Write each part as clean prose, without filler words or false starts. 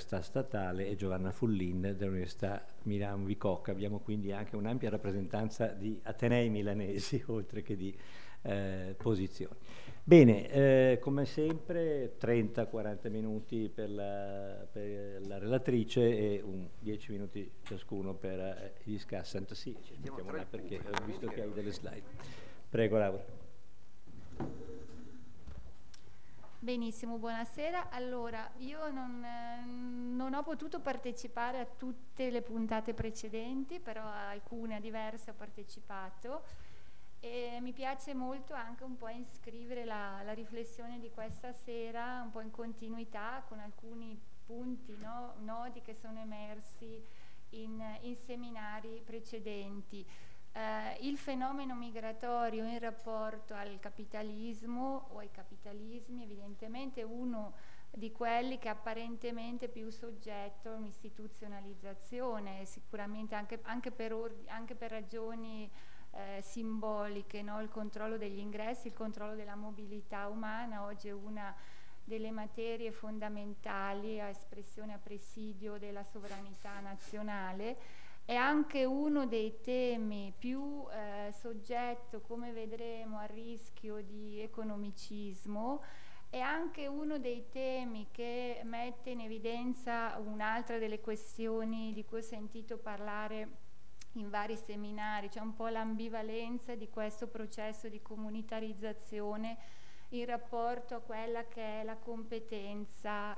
dell'Università Statale e Giovanna Fullin dell'Università Milano Bicocca. Abbiamo quindi anche un'ampia rappresentanza di atenei milanesi, oltre che di posizioni. Bene, come sempre 30-40 minuti per la relatrice e 10 minuti ciascuno per gli discussant. Sì, ci mettiamo là perché ho visto che hai delle slide. Prego, Laura. Benissimo, buonasera. Allora, io non ho potuto partecipare a tutte le puntate precedenti, però a alcune, a diverse ho partecipato e mi piace molto anche un po' iscrivere la riflessione di questa sera un po' in continuità con alcuni punti, nodi che sono emersi in seminari precedenti. Il fenomeno migratorio in rapporto al capitalismo o ai capitalismi evidentemente è uno di quelli che apparentemente è più soggetto a un'istituzionalizzazione, sicuramente anche per ragioni simboliche, no? Il controllo degli ingressi, il controllo della mobilità umana oggi è una delle materie fondamentali a espressione, a presidio della sovranità nazionale. È anche uno dei temi più soggetto, come vedremo, a rischio di economicismo. È anche uno dei temi che mette in evidenza un'altra delle questioni di cui ho sentito parlare in vari seminari, cioè un po' l'ambivalenza di questo processo di comunitarizzazione in rapporto a quella che è la competenza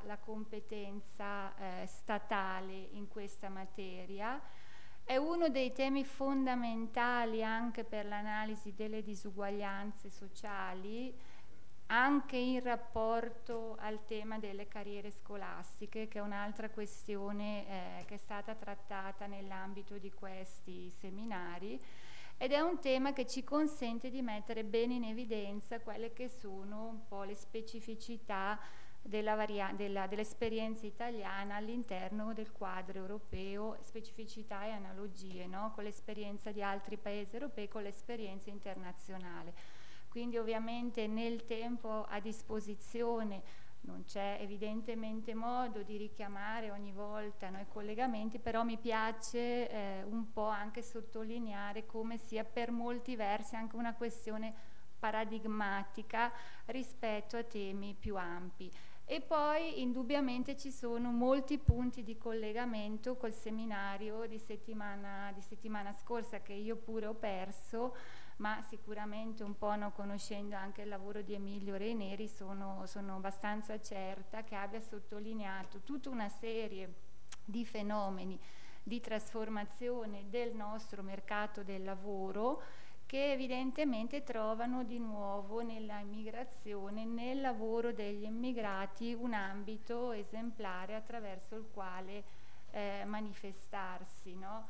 statale in questa materia. È uno dei temi fondamentali anche per l'analisi delle disuguaglianze sociali, anche in rapporto al tema delle carriere scolastiche, che è un'altra questione che è stata trattata nell'ambito di questi seminari, ed è un tema che ci consente di mettere bene in evidenza quelle che sono un po' le specificità dell'esperienza italiana all'interno del quadro europeo, specificità e analogie, no? Con l'esperienza di altri paesi europei, con l'esperienza internazionale. Quindi ovviamente nel tempo a disposizione non c'è evidentemente modo di richiamare ogni volta i collegamenti, però mi piace un po' anche sottolineare come sia per molti versi anche una questione paradigmatica rispetto a temi più ampi. E poi indubbiamente ci sono molti punti di collegamento col seminario di settimana scorsa, che io pure ho perso, ma sicuramente un po' conoscendo anche il lavoro di Emilio Raineri sono abbastanza certa che abbia sottolineato tutta una serie di fenomeni di trasformazione del nostro mercato del lavoro che evidentemente trovano di nuovo nella immigrazione, nel lavoro degli immigrati, un ambito esemplare attraverso il quale manifestarsi, no?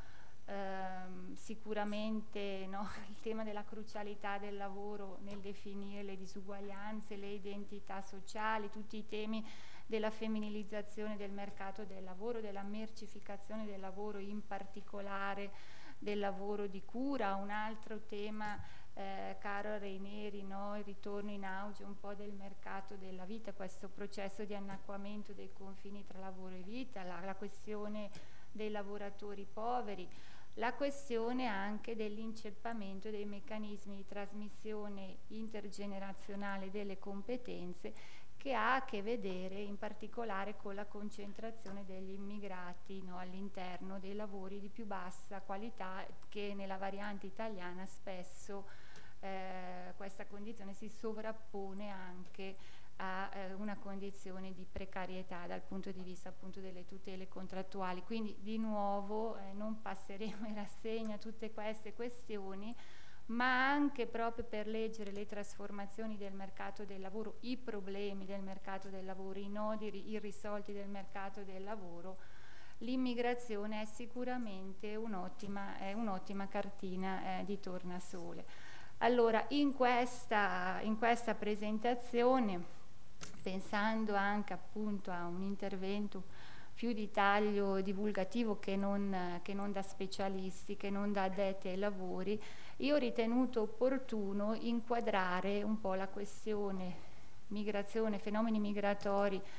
Sicuramente il tema della crucialità del lavoro nel definire le disuguaglianze, le identità sociali, tutti i temi della femminilizzazione del mercato del lavoro, della mercificazione del lavoro, in particolare del lavoro di cura. Un altro tema caro a Raineri, il ritorno in auge un po' del mercato della vita, questo processo di annacquamento dei confini tra lavoro e vita, la questione dei lavoratori poveri, la questione anche dell'inceppamento dei meccanismi di trasmissione intergenerazionale delle competenze, che ha a che vedere in particolare con la concentrazione degli immigrati all'interno dei lavori di più bassa qualità, che nella variante italiana spesso questa condizione si sovrappone anche a una condizione di precarietà dal punto di vista appunto delle tutele contrattuali. Quindi di nuovo non passeremo in rassegna tutte queste questioni, ma anche proprio per leggere le trasformazioni del mercato del lavoro, i problemi del mercato del lavoro, i nodi irrisolti del mercato del lavoro, l'immigrazione è sicuramente un'ottima cartina di tornasole. Allora, in questa presentazione, pensando anche appunto a un intervento più di taglio divulgativo che non da specialisti, che non da addetti ai lavori, io ho ritenuto opportuno inquadrare un po' la questione migrazione, fenomeni migratori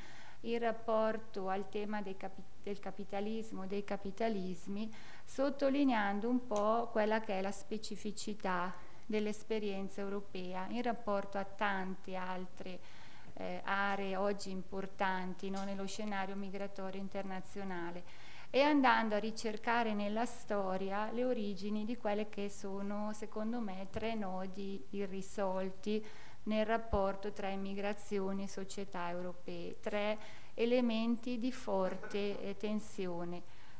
in rapporto al tema del capitalismo, dei capitalismi, sottolineando un po' quella che è la specificità dell'esperienza europea in rapporto a tante altre aree oggi importanti, no, nello scenario migratorio internazionale, e andando a ricercare nella storia le origini di quelle che sono, secondo me, 3 nodi irrisolti nel rapporto tra immigrazioni e società europee, 3 elementi di forte tensione.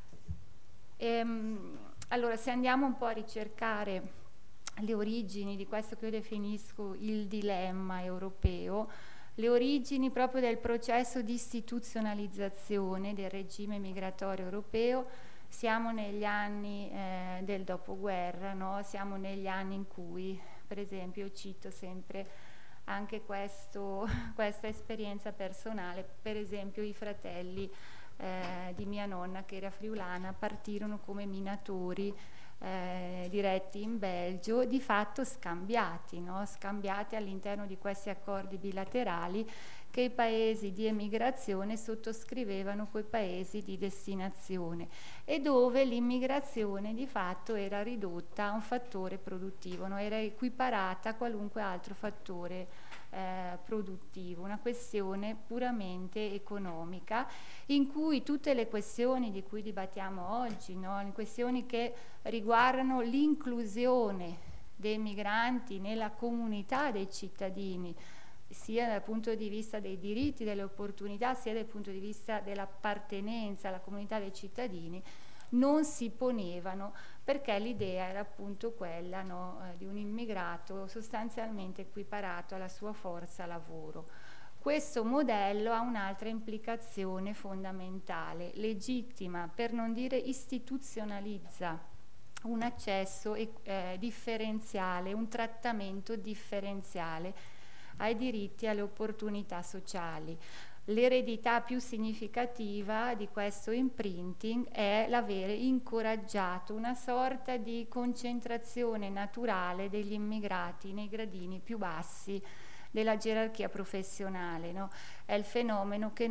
Allora, se andiamo un po' a ricercare le origini di questo che io definisco il dilemma europeo, le origini proprio del processo di istituzionalizzazione del regime migratorio europeo, siamo negli anni del dopoguerra, no? Siamo negli anni in cui, per esempio, io cito sempre anche questa esperienza personale, per esempio i fratelli di mia nonna, che era friulana, partirono come minatori diretti in Belgio, di fatto scambiati, no? Scambiati all'interno di questi accordi bilaterali che i paesi di emigrazione sottoscrivevano coi paesi di destinazione, e dove l'immigrazione di fatto era ridotta a un fattore produttivo, no? Era equiparata a qualunque altro fattore produttivo, una questione puramente economica, in cui tutte le questioni di cui dibattiamo oggi, no? Le questioni che riguardano l'inclusione dei migranti nella comunità dei cittadini, sia dal punto di vista dei diritti, delle opportunità, sia dal punto di vista dell'appartenenza alla comunità dei cittadini, non si ponevano, perché l'idea era appunto quella, no, di un immigrato sostanzialmente equiparato alla sua forza lavoro. Questo modello ha un'altra implicazione fondamentale, legittima, per non dire istituzionalizza un accesso differenziale, un trattamento differenziale ai diritti e alle opportunità sociali. L'eredità più significativa di questo imprinting è l'avere incoraggiato una sorta di concentrazione naturale degli immigrati nei gradini più bassi della gerarchia professionale, no? È il fenomeno che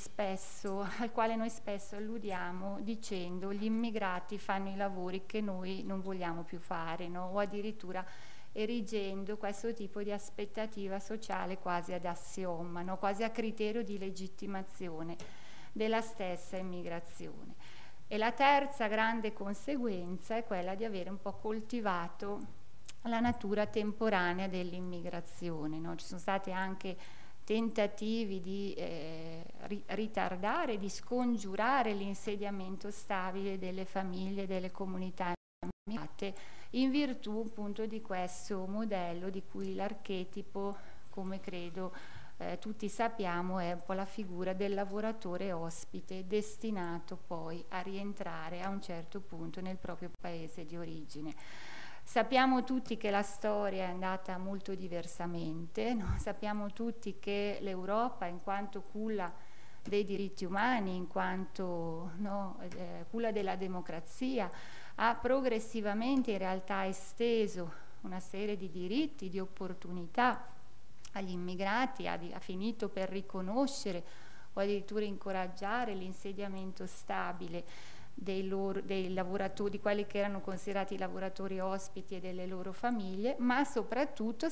al quale noi spesso alludiamo dicendo: gli immigrati fanno i lavori che noi non vogliamo più fare, no? O addirittura erigendo questo tipo di aspettativa sociale quasi ad assioma, no? Quasi a criterio di legittimazione della stessa immigrazione. E la terza grande conseguenza è quella di avere un po' coltivato la natura temporanea dell'immigrazione, no? Ci sono stati anche tentativi di ritardare, di scongiurare l'insediamento stabile delle famiglie, delle comunità immigrate, in virtù appunto di questo modello di cui l'archetipo, come credo tutti sappiamo, è un po' la figura del lavoratore ospite destinato poi a rientrare a un certo punto nel proprio paese di origine. Sappiamo tutti che la storia è andata molto diversamente, no? Sappiamo tutti che l'Europa, in quanto culla dei diritti umani, in quanto culla della democrazia, ha progressivamente in realtà esteso una serie di diritti, di opportunità agli immigrati, ha finito per riconoscere o addirittura incoraggiare l'insediamento stabile dei lavoratori, di quelli che erano considerati i lavoratori ospiti e delle loro famiglie, ma soprattutto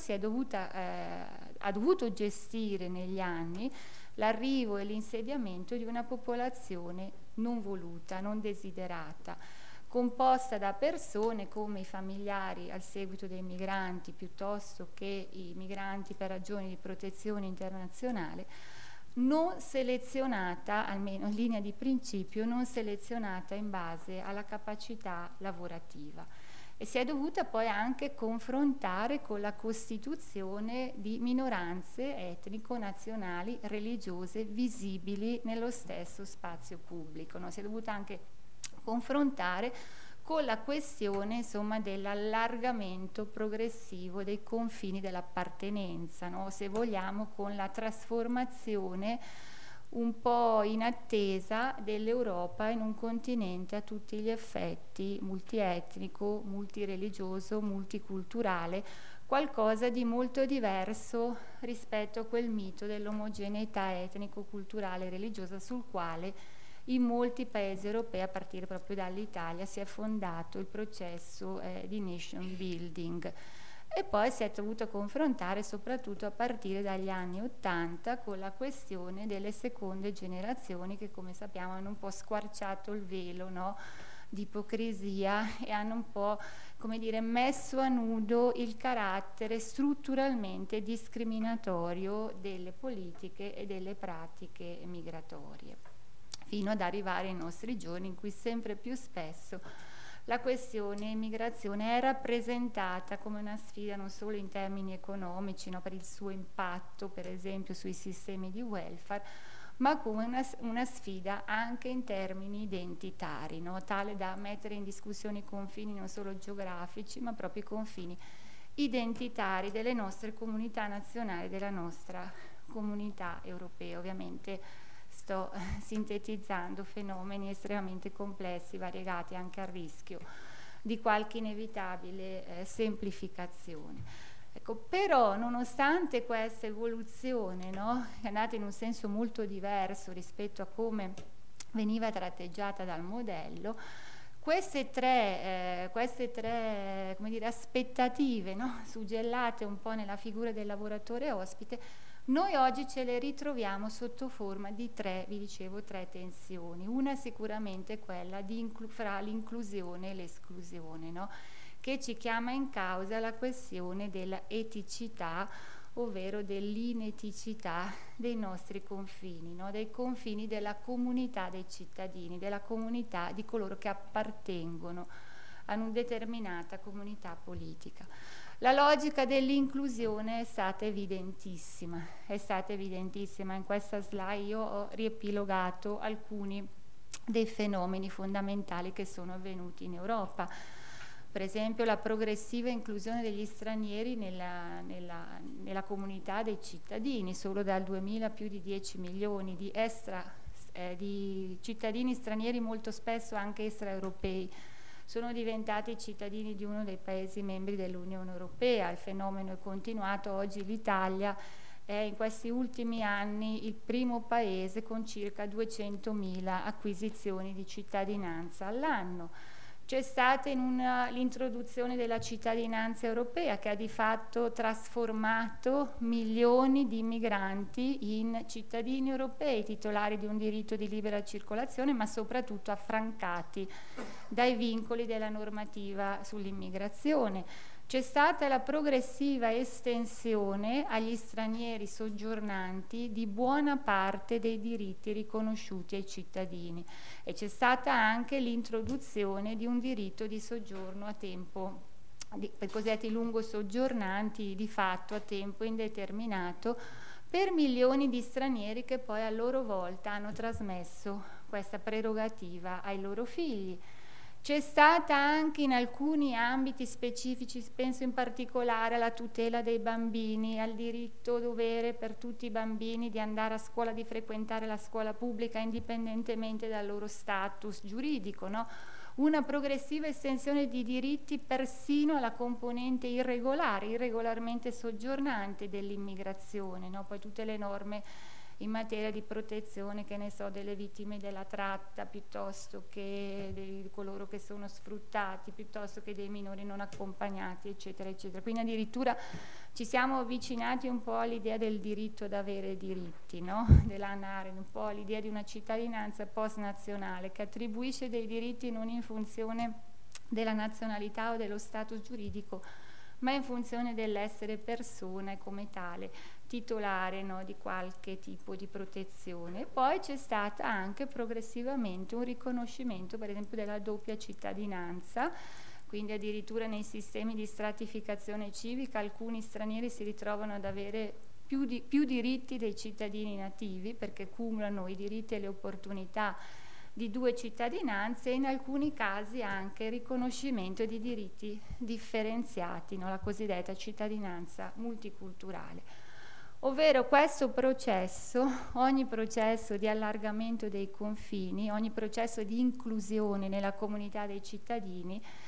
ha dovuto gestire negli anni l'arrivo e l'insediamento di una popolazione non voluta, non desiderata, composta da persone come i familiari al seguito dei migranti, piuttosto che i migranti per ragioni di protezione internazionale, non selezionata, almeno in linea di principio, non selezionata in base alla capacità lavorativa, e si è dovuta poi anche confrontare con la costituzione di minoranze etnico-nazionali, religiose, visibili nello stesso spazio pubblico, no? Si è dovuta anche confrontare con la questione, insomma, dell'allargamento progressivo dei confini dell'appartenenza, no? Se vogliamo, con la trasformazione un po' in attesa dell'Europa in un continente a tutti gli effetti multietnico, multireligioso, multiculturale, qualcosa di molto diverso rispetto a quel mito dell'omogeneità etnico-culturale e religiosa sul quale in molti paesi europei, a partire proprio dall'Italia, si è fondato il processo di nation building. E poi si è dovuto confrontare soprattutto a partire dagli anni '80 con la questione delle seconde generazioni che, come sappiamo, hanno un po' squarciato il velo, no, di ipocrisia e hanno un po', come dire, messo a nudo il carattere strutturalmente discriminatorio delle politiche e delle pratiche migratorie, fino ad arrivare ai nostri giorni in cui sempre più spesso la questione immigrazione è rappresentata come una sfida non solo in termini economici, no, per il suo impatto per esempio sui sistemi di welfare, ma come una sfida anche in termini identitari, no, tale da mettere in discussione i confini non solo geografici ma proprio i confini identitari delle nostre comunità nazionali, della nostra comunità europea. Ovviamente sto sintetizzando fenomeni estremamente complessi, variegati, anche a rischio di qualche inevitabile semplificazione. Ecco, però nonostante questa evoluzione, no, che è andata in un senso molto diverso rispetto a come veniva tratteggiata dal modello, queste tre come dire, aspettative, no, suggellate un po' nella figura del lavoratore ospite, noi oggi ce le ritroviamo sotto forma di tre, vi dicevo, tre tensioni. Una sicuramente è quella fra l'inclusione e l'esclusione, no? Che ci chiama in causa la questione della eticità, ovvero dell'ineticità dei nostri confini, no? Dei confini della comunità dei cittadini, della comunità di coloro che appartengono a una determinata comunità politica. La logica dell'inclusione è stata evidentissima, in questa slide io ho riepilogato alcuni dei fenomeni fondamentali che sono avvenuti in Europa. Per esempio la progressiva inclusione degli stranieri nella comunità dei cittadini, solo dal 2000 più di 10 milioni di cittadini stranieri, molto spesso anche extraeuropei, sono diventati cittadini di uno dei Paesi membri dell'Unione Europea. Il fenomeno è continuato, oggi l'Italia è in questi ultimi anni il primo Paese con circa 200.000 acquisizioni di cittadinanza all'anno. C'è stata l'introduzione della cittadinanza europea che ha di fatto trasformato milioni di migranti in cittadini europei, titolari di un diritto di libera circolazione, ma soprattutto affrancati dai vincoli della normativa sull'immigrazione. C'è stata la progressiva estensione agli stranieri soggiornanti di buona parte dei diritti riconosciuti ai cittadini e c'è stata anche l'introduzione di un diritto di soggiorno a tempo, per cosiddetti lungo soggiornanti, di fatto a tempo indeterminato, per milioni di stranieri che poi a loro volta hanno trasmesso questa prerogativa ai loro figli. C'è stata anche in alcuni ambiti specifici, penso in particolare alla tutela dei bambini, al diritto-dovere per tutti i bambini di andare a scuola, di frequentare la scuola pubblica indipendentemente dal loro status giuridico, no? Una progressiva estensione di diritti persino alla componente irregolare, irregolarmente soggiornante dell'immigrazione, no? Poi tutte le norme in materia di protezione, che ne so, delle vittime della tratta, piuttosto che di coloro che sono sfruttati, piuttosto che dei minori non accompagnati, eccetera, eccetera. Quindi addirittura ci siamo avvicinati un po' all'idea del diritto ad avere diritti, no? Dell'Hannah Arendt, un po' all'idea di una cittadinanza post-nazionale che attribuisce dei diritti non in funzione della nazionalità o dello status giuridico, ma in funzione dell'essere persona e come tale titolare, no, di qualche tipo di protezione. E poi c'è stata anche progressivamente un riconoscimento, per esempio, della doppia cittadinanza, quindi addirittura nei sistemi di stratificazione civica alcuni stranieri si ritrovano ad avere più diritti dei cittadini nativi, perché cumulano i diritti e le opportunità di due cittadinanze, e in alcuni casi anche riconoscimento di diritti differenziati, no? La cosiddetta cittadinanza multiculturale. Ovvero questo processo, ogni processo di allargamento dei confini, ogni processo di inclusione nella comunità dei cittadini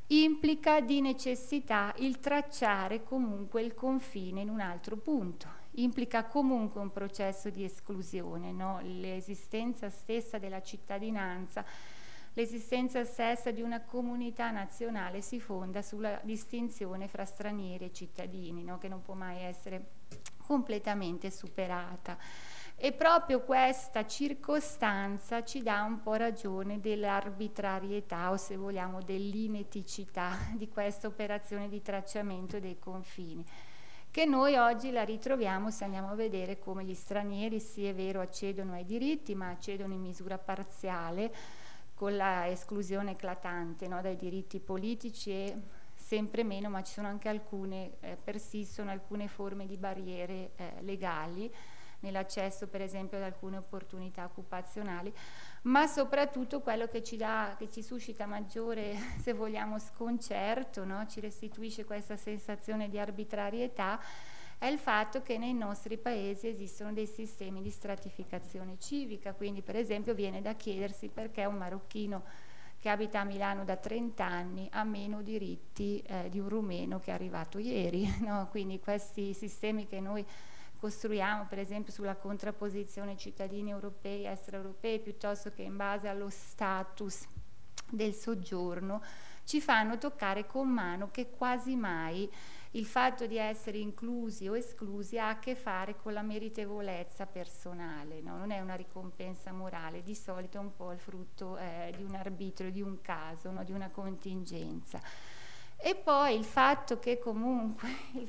implica di necessità il tracciare comunque il confine in un altro punto, implica comunque un processo di esclusione, no? L'esistenza stessa della cittadinanza, l'esistenza stessa di una comunità nazionale si fonda sulla distinzione fra stranieri e cittadini, no? Che non può mai essere completamente superata. E proprio questa circostanza ci dà un po' ragione dell'arbitrarietà o, se vogliamo, dell'ineticità di questa operazione di tracciamento dei confini, che noi oggi la ritroviamo se andiamo a vedere come gli stranieri, sì è vero, accedono ai diritti, ma accedono in misura parziale, con la esclusione eclatante, no, dai diritti politici, e sempre meno, ma ci sono anche alcune, persistono alcune forme di barriere legali nell'accesso per esempio ad alcune opportunità occupazionali, ma soprattutto quello che ci suscita maggiore, se vogliamo, sconcerto, no? Ci restituisce questa sensazione di arbitrarietà, è il fatto che nei nostri paesi esistono dei sistemi di stratificazione civica. Quindi per esempio viene da chiedersi perché un marocchino che abita a Milano da 30 anni ha meno diritti di un rumeno che è arrivato ieri, no? Quindi questi sistemi che noi costruiamo per esempio sulla contrapposizione cittadini europei e extraeuropei, piuttosto che in base allo status del soggiorno, ci fanno toccare con mano che quasi mai il fatto di essere inclusi o esclusi ha a che fare con la meritevolezza personale, no? Non è una ricompensa morale, di solito è un po' il frutto di un arbitrio, di un caso, no? Di una contingenza. E poi il fatto che comunque,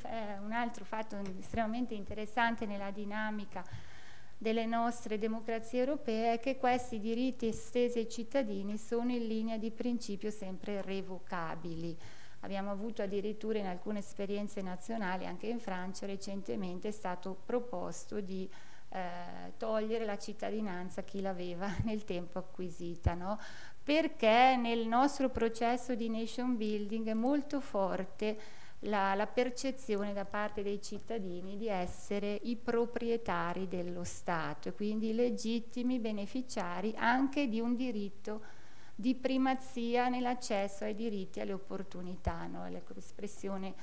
un altro fatto estremamente interessante nella dinamica delle nostre democrazie europee è che questi diritti estesi ai cittadini sono in linea di principio sempre revocabili. Abbiamo avuto addirittura in alcune esperienze nazionali, anche in Francia recentemente è stato proposto di togliere la cittadinanza a chi l'aveva nel tempo acquisita, no? Perché nel nostro processo di nation building è molto forte la percezione da parte dei cittadini di essere i proprietari dello Stato e quindi i legittimi beneficiari anche di un diritto di primazia nell'accesso ai diritti e alle opportunità, no? L'espressione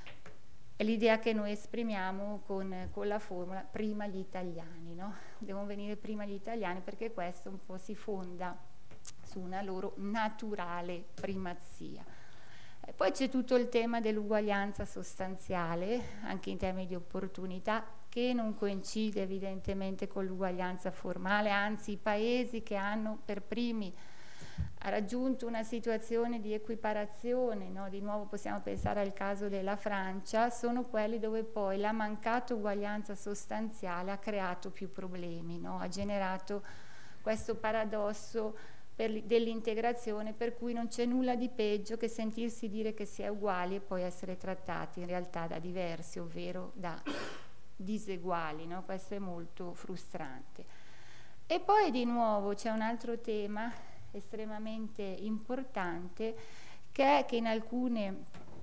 è l'idea che noi esprimiamo con la formula prima gli italiani, no? Devono venire prima gli italiani perché questo un po' si fonda su una loro naturale primazia. Poi c'è tutto il tema dell'uguaglianza sostanziale, anche in termini di opportunità, che non coincide evidentemente con l'uguaglianza formale, anzi i paesi che hanno per primi raggiunto una situazione di equiparazione, no? Di nuovo possiamo pensare al caso della Francia, sono quelli dove poi la mancata uguaglianza sostanziale ha creato più problemi, no? Ha generato questo paradosso dell'integrazione per cui non c'è nulla di peggio che sentirsi dire che si è uguali e poi essere trattati in realtà da diversi, ovvero da diseguali, no? Questo è molto frustrante. E poi di nuovo c'è un altro tema estremamente importante, che è che in alcune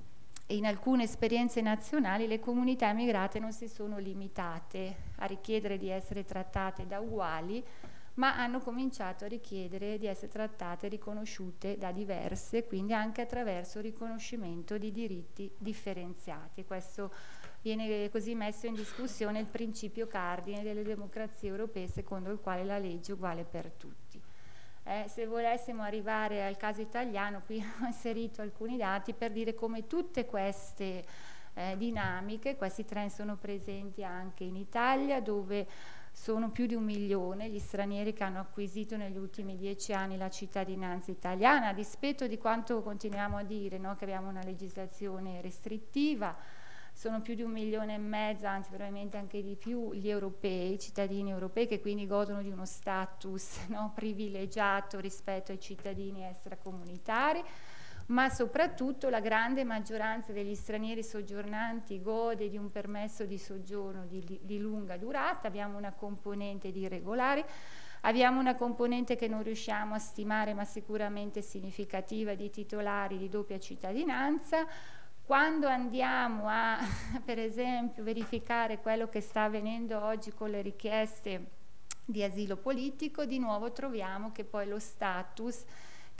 esperienze nazionali le comunità immigrate non si sono limitate a richiedere di essere trattate da uguali, ma hanno cominciato a richiedere di essere trattate e riconosciute da diverse, quindi anche attraverso il riconoscimento di diritti differenziati. Questo viene così messo in discussione il principio cardine delle democrazie europee, secondo il quale la legge è uguale per tutti. Se volessimo arrivare al caso italiano, qui ho inserito alcuni dati per dire come tutte queste dinamiche, questi trend sono presenti anche in Italia, dove sono più di 1 milione gli stranieri che hanno acquisito negli ultimi 10 anni la cittadinanza italiana, a dispetto di quanto continuiamo a dire, no? Che abbiamo una legislazione restrittiva. Sono più di 1,5 milioni, anzi probabilmente anche di più, gli europei, i cittadini europei, che quindi godono di uno status, no, privilegiato rispetto ai cittadini extracomunitari, ma soprattutto la grande maggioranza degli stranieri soggiornanti gode di un permesso di soggiorno di lunga durata. Abbiamo una componente di irregolari, abbiamo una componente che non riusciamo a stimare ma sicuramente significativa di titolari di doppia cittadinanza. Quando andiamo a, per esempio, verificare quello che sta avvenendo oggi con le richieste di asilo politico, di nuovo troviamo che poi lo status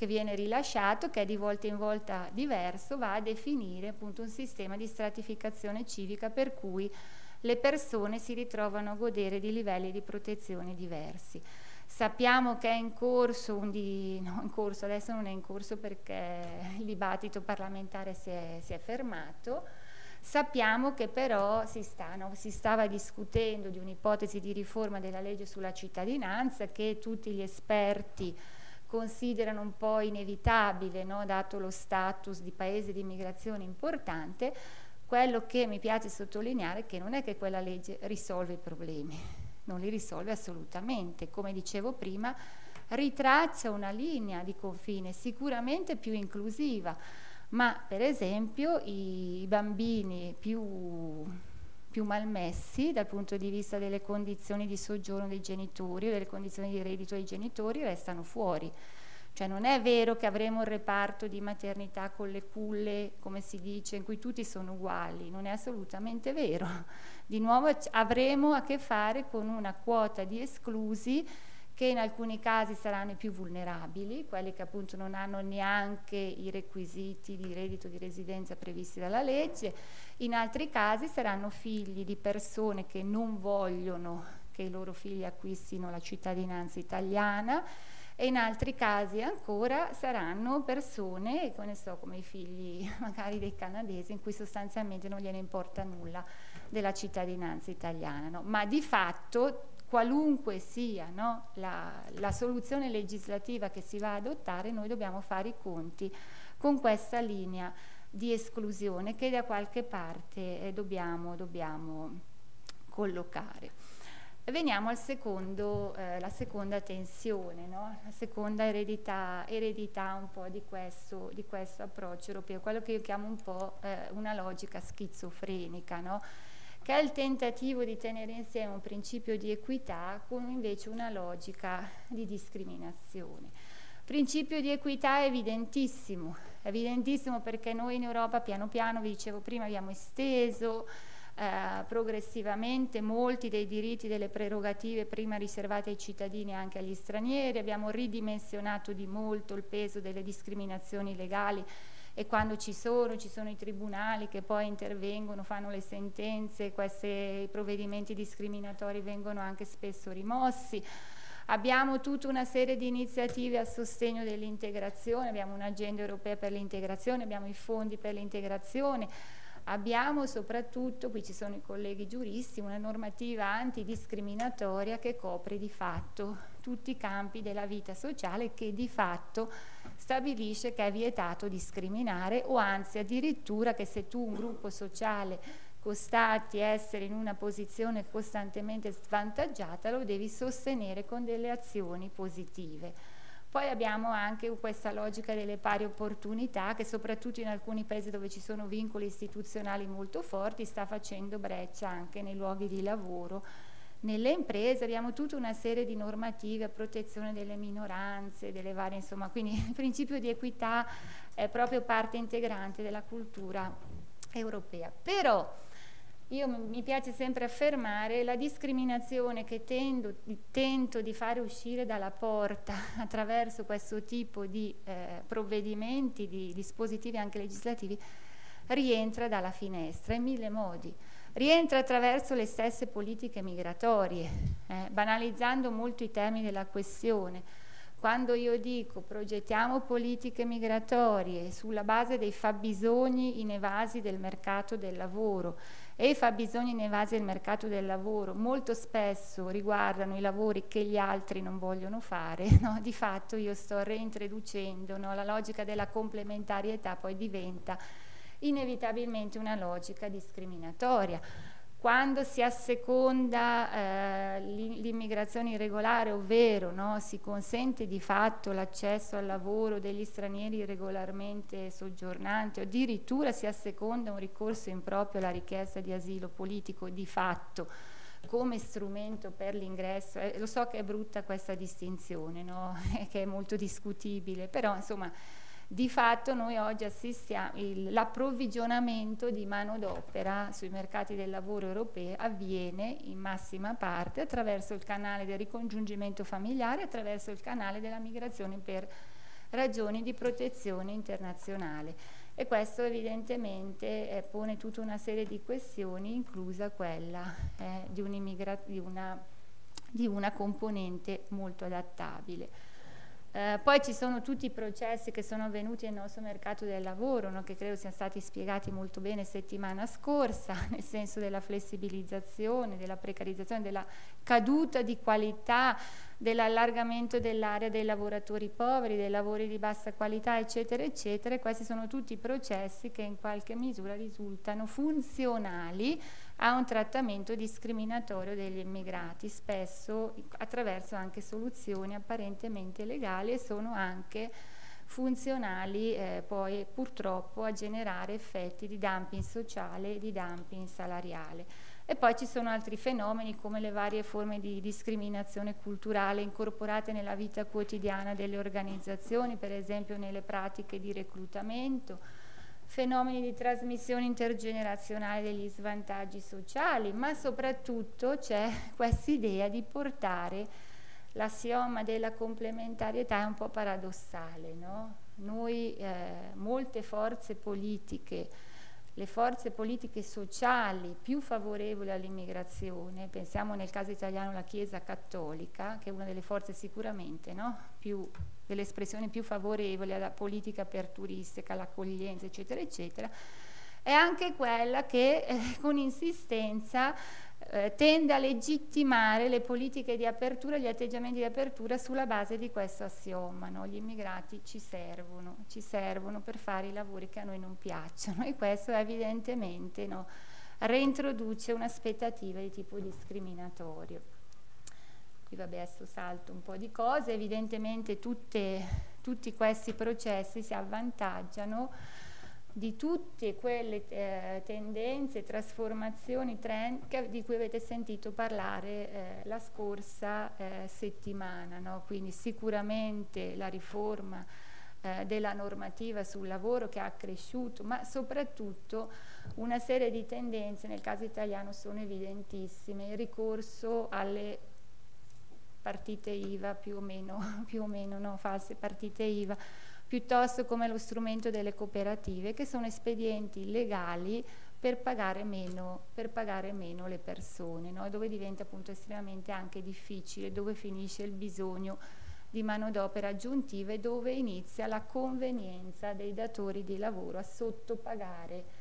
che viene rilasciato, che è di volta in volta diverso, va a definire appunto un sistema di stratificazione civica per cui le persone si ritrovano a godere di livelli di protezione diversi. Sappiamo che è in corso, adesso non è in corso perché il dibattito parlamentare si è fermato. Sappiamo che però si stava discutendo di un'ipotesi di riforma della legge sulla cittadinanza che tutti gli esperti considerano un po' inevitabile, no? Dato lo status di paese di immigrazione importante. Quello che mi piace sottolineare è che non è che quella legge risolve i problemi, non li risolve assolutamente. Come dicevo prima, ritraccia una linea di confine sicuramente più inclusiva, ma per esempio i bambini più malmessi dal punto di vista delle condizioni di soggiorno dei genitori o delle condizioni di reddito dei genitori restano fuori. Cioè non è vero che avremo il reparto di maternità con le culle, come si dice, in cui tutti sono uguali, non è assolutamente vero. Di nuovo avremo a che fare con una quota di esclusi che in alcuni casi saranno i più vulnerabili, quelli che appunto non hanno neanche i requisiti di reddito di residenza previsti dalla legge, in altri casi saranno figli di persone che non vogliono che i loro figli acquistino la cittadinanza italiana, e in altri casi ancora saranno persone, come i figli magari dei canadesi, in cui sostanzialmente non gliene importa nulla della cittadinanza italiana, no? Ma di fatto qualunque sia, no, la soluzione legislativa che si va ad adottare, noi dobbiamo fare i conti con questa linea di esclusione che da qualche parte dobbiamo collocare. Veniamo al la seconda tensione, no? La seconda eredità un po' di questo approccio europeo, quello che io chiamo un po' una logica schizofrenica, no? Che è il tentativo di tenere insieme un principio di equità con invece una logica di discriminazione. Principio di equità è evidentissimo perché noi in Europa piano piano, vi dicevo prima, abbiamo esteso progressivamente molti dei diritti, delle prerogative prima riservate ai cittadini anche agli stranieri, abbiamo ridimensionato di molto il peso delle discriminazioni legali e quando ci sono i tribunali che poi intervengono, fanno le sentenze, questi provvedimenti discriminatori vengono anche spesso rimossi. Abbiamo tutta una serie di iniziative a sostegno dell'integrazione, abbiamo un'agenda europea per l'integrazione, abbiamo i fondi per l'integrazione, abbiamo soprattutto, qui ci sono i colleghi giuristi, una normativa antidiscriminatoria che copre di fatto tutti i campi della vita sociale, che di fatto stabilisce che è vietato discriminare, o anzi addirittura che se tu un gruppo sociale constati essere in una posizione costantemente svantaggiata, lo devi sostenere con delle azioni positive. Poi abbiamo anche questa logica delle pari opportunità che soprattutto in alcuni paesi dove ci sono vincoli istituzionali molto forti sta facendo breccia anche nei luoghi di lavoro, nelle imprese. Abbiamo tutta una serie di normative a protezione delle minoranze, delle varie, insomma, quindi il principio di equità è proprio parte integrante della cultura europea. Però mi piace sempre affermare la discriminazione che tento di fare uscire dalla porta attraverso questo tipo di provvedimenti, di dispositivi anche legislativi, rientra dalla finestra in mille modi. Rientra attraverso le stesse politiche migratorie, banalizzando molto i temi della questione. Quando io dico progettiamo politiche migratorie sulla base dei fabbisogni inevasi del mercato del lavoro, e i fabbisogni inevasi del mercato del lavoro molto spesso riguardano i lavori che gli altri non vogliono fare, no? Di fatto io sto reintroducendo, no? La logica della complementarietà poi diventa inevitabilmente una logica discriminatoria. Quando si asseconda l'immigrazione irregolare, ovvero, no, si consente di fatto l'accesso al lavoro degli stranieri irregolarmente soggiornanti, o addirittura si asseconda un ricorso improprio alla richiesta di asilo politico di fatto come strumento per l'ingresso, lo so che è brutta questa distinzione, no? Che è molto discutibile, però insomma di fatto noi oggi assistiamo, l'approvvigionamento di manodopera sui mercati del lavoro europei avviene in massima parte attraverso il canale del ricongiungimento familiare, attraverso il canale della migrazione per ragioni di protezione internazionale. E questo evidentemente pone tutta una serie di questioni, inclusa quella di una componente molto adattabile. Poi ci sono tutti i processi che sono avvenuti nel nostro mercato del lavoro, no? Che credo siano stati spiegati molto bene settimana scorsa, nel senso della flessibilizzazione, della precarizzazione, della caduta di qualità, dell'allargamento dell'area dei lavoratori poveri, dei lavori di bassa qualità, eccetera, eccetera. E questi sono tutti processi che in qualche misura risultano funzionali a un trattamento discriminatorio degli immigrati, spesso attraverso anche soluzioni apparentemente legali, e sono anche funzionali poi purtroppo a generare effetti di dumping sociale e di dumping salariale. E poi ci sono altri fenomeni come le varie forme di discriminazione culturale incorporate nella vita quotidiana delle organizzazioni, per esempio nelle pratiche di reclutamento, fenomeni di trasmissione intergenerazionale degli svantaggi sociali, ma soprattutto c'è questa idea di portare l'assioma della complementarietà. È un po' paradossale, no? Noi, molte forze politiche, le forze politiche sociali più favorevoli all'immigrazione, pensiamo nel caso italiano alla Chiesa Cattolica, che è una delle forze sicuramente, no? Delle espressioni più favorevoli alla politica aperturistica, all'accoglienza, eccetera, eccetera, è anche quella che con insistenza tende a legittimare le politiche di apertura, gli atteggiamenti di apertura sulla base di questo assioma, no? Gli immigrati ci servono per fare i lavori che a noi non piacciono, e questo evidentemente, no, reintroduce un'aspettativa di tipo discriminatorio. Qui vabbè, adesso salto un po' di cose. Evidentemente tutti questi processi si avvantaggiano di tutte quelle tendenze, trasformazioni, trend di cui avete sentito parlare la scorsa settimana, no? Quindi sicuramente la riforma della normativa sul lavoro, che ha accresciuto, ma soprattutto una serie di tendenze, nel caso italiano sono evidentissime: il ricorso alle partite IVA, più o meno no, false partite IVA, piuttosto come lo strumento delle cooperative, che sono espedienti legali per pagare meno le persone, no? Dove diventa appunto estremamente anche difficile, dove finisce il bisogno di manodopera aggiuntiva e dove inizia la convenienza dei datori di lavoro a sottopagare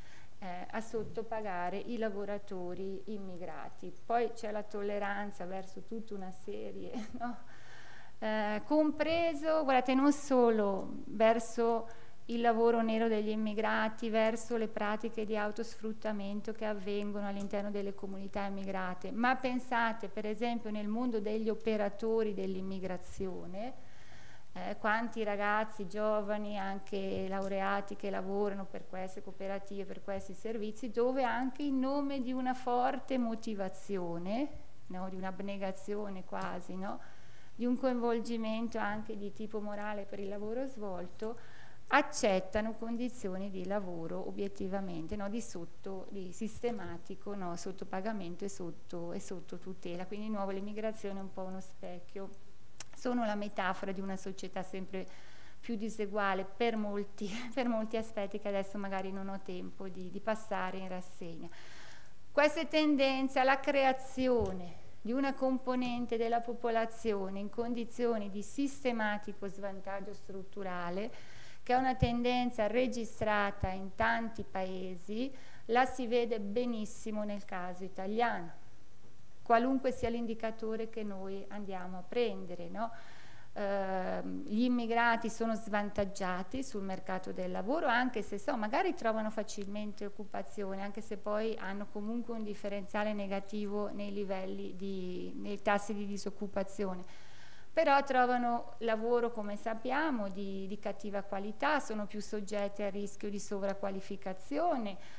i lavoratori immigrati. Poi c'è la tolleranza verso tutta una serie, no? Compreso, guardate, non solo verso il lavoro nero degli immigrati, verso le pratiche di autosfruttamento che avvengono all'interno delle comunità immigrate, ma pensate per esempio nel mondo degli operatori dell'immigrazione, quanti ragazzi giovani, anche laureati, che lavorano per queste cooperative, per questi servizi, dove anche in nome di una forte motivazione, no, di un'abnegazione quasi, no, di un coinvolgimento anche di tipo morale per il lavoro svolto, accettano condizioni di lavoro obiettivamente, no, di sistematico, no, sottopagamento e sotto tutela. Quindi di nuovo l'immigrazione è un po' uno specchio, sono la metafora di una società sempre più diseguale per molti aspetti che adesso magari non ho tempo di passare in rassegna. Queste tendenze alla creazione di una componente della popolazione in condizioni di sistematico svantaggio strutturale, che è una tendenza registrata in tanti paesi, la si vede benissimo nel caso italiano, qualunque sia l'indicatore che noi andiamo a prendere, no? Gli immigrati sono svantaggiati sul mercato del lavoro, anche se magari trovano facilmente occupazione, anche se poi hanno comunque un differenziale negativo nei tassi di disoccupazione, però trovano lavoro, come sappiamo, di cattiva qualità, sono più soggetti al rischio di sovraqualificazione,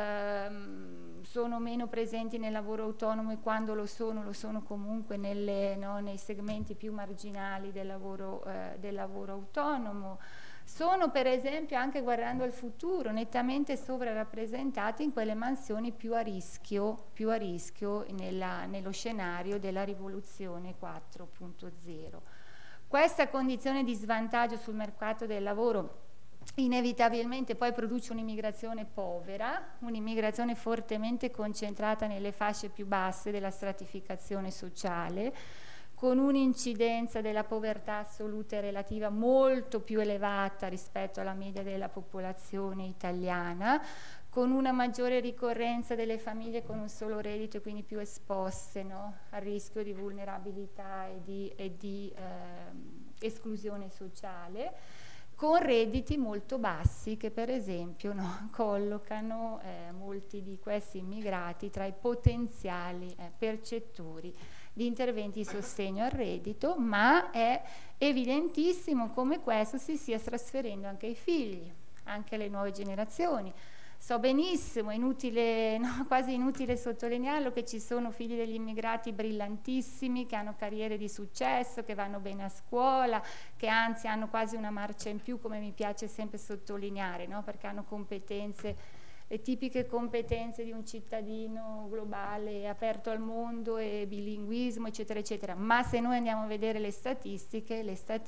sono meno presenti nel lavoro autonomo, e quando lo sono comunque nei segmenti più marginali del lavoro autonomo. Sono per esempio, anche guardando al futuro, nettamente sovrarappresentati in quelle mansioni più a rischio nello scenario della rivoluzione 4.0. Questa condizione di svantaggio sul mercato del lavoro inevitabilmente poi produce un'immigrazione povera, un'immigrazione fortemente concentrata nelle fasce più basse della stratificazione sociale, con un'incidenza della povertà assoluta e relativa molto più elevata rispetto alla media della popolazione italiana, con una maggiore ricorrenza delle famiglie con un solo reddito e quindi più esposte, no, al rischio di vulnerabilità e di esclusione sociale, con redditi molto bassi che per esempio, no, collocano molti di questi immigrati tra i potenziali percettori di interventi di sostegno al reddito, ma è evidentissimo come questo si stia trasferendo anche ai figli, anche alle nuove generazioni. So benissimo, è inutile, no, quasi inutile sottolinearlo, che ci sono figli degli immigrati brillantissimi, che hanno carriere di successo, che vanno bene a scuola, che anzi hanno quasi una marcia in più, come mi piace sempre sottolineare, no? Perché hanno competenze, le tipiche competenze di un cittadino globale aperto al mondo e bilinguismo, eccetera, eccetera. Ma se noi andiamo a vedere le statistiche,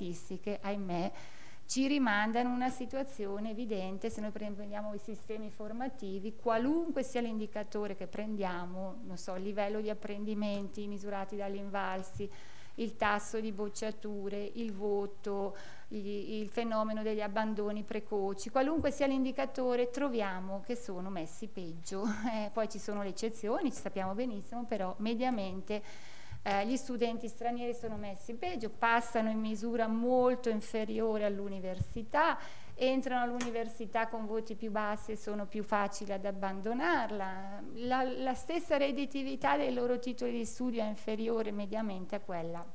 ahimè, ci rimandano una situazione evidente. Se noi prendiamo i sistemi formativi, qualunque sia l'indicatore che prendiamo, non so, il livello di apprendimenti misurati dagli invalsi, il tasso di bocciature, il voto, il fenomeno degli abbandoni precoci, qualunque sia l'indicatore, troviamo che sono messi peggio. Poi ci sono le eccezioni, ci sappiamo benissimo, però mediamente gli studenti stranieri sono messi peggio, passano in misura molto inferiore all'università, entrano all'università con voti più bassi e sono più facili ad abbandonarla. La stessa redditività dei loro titoli di studio è inferiore mediamente a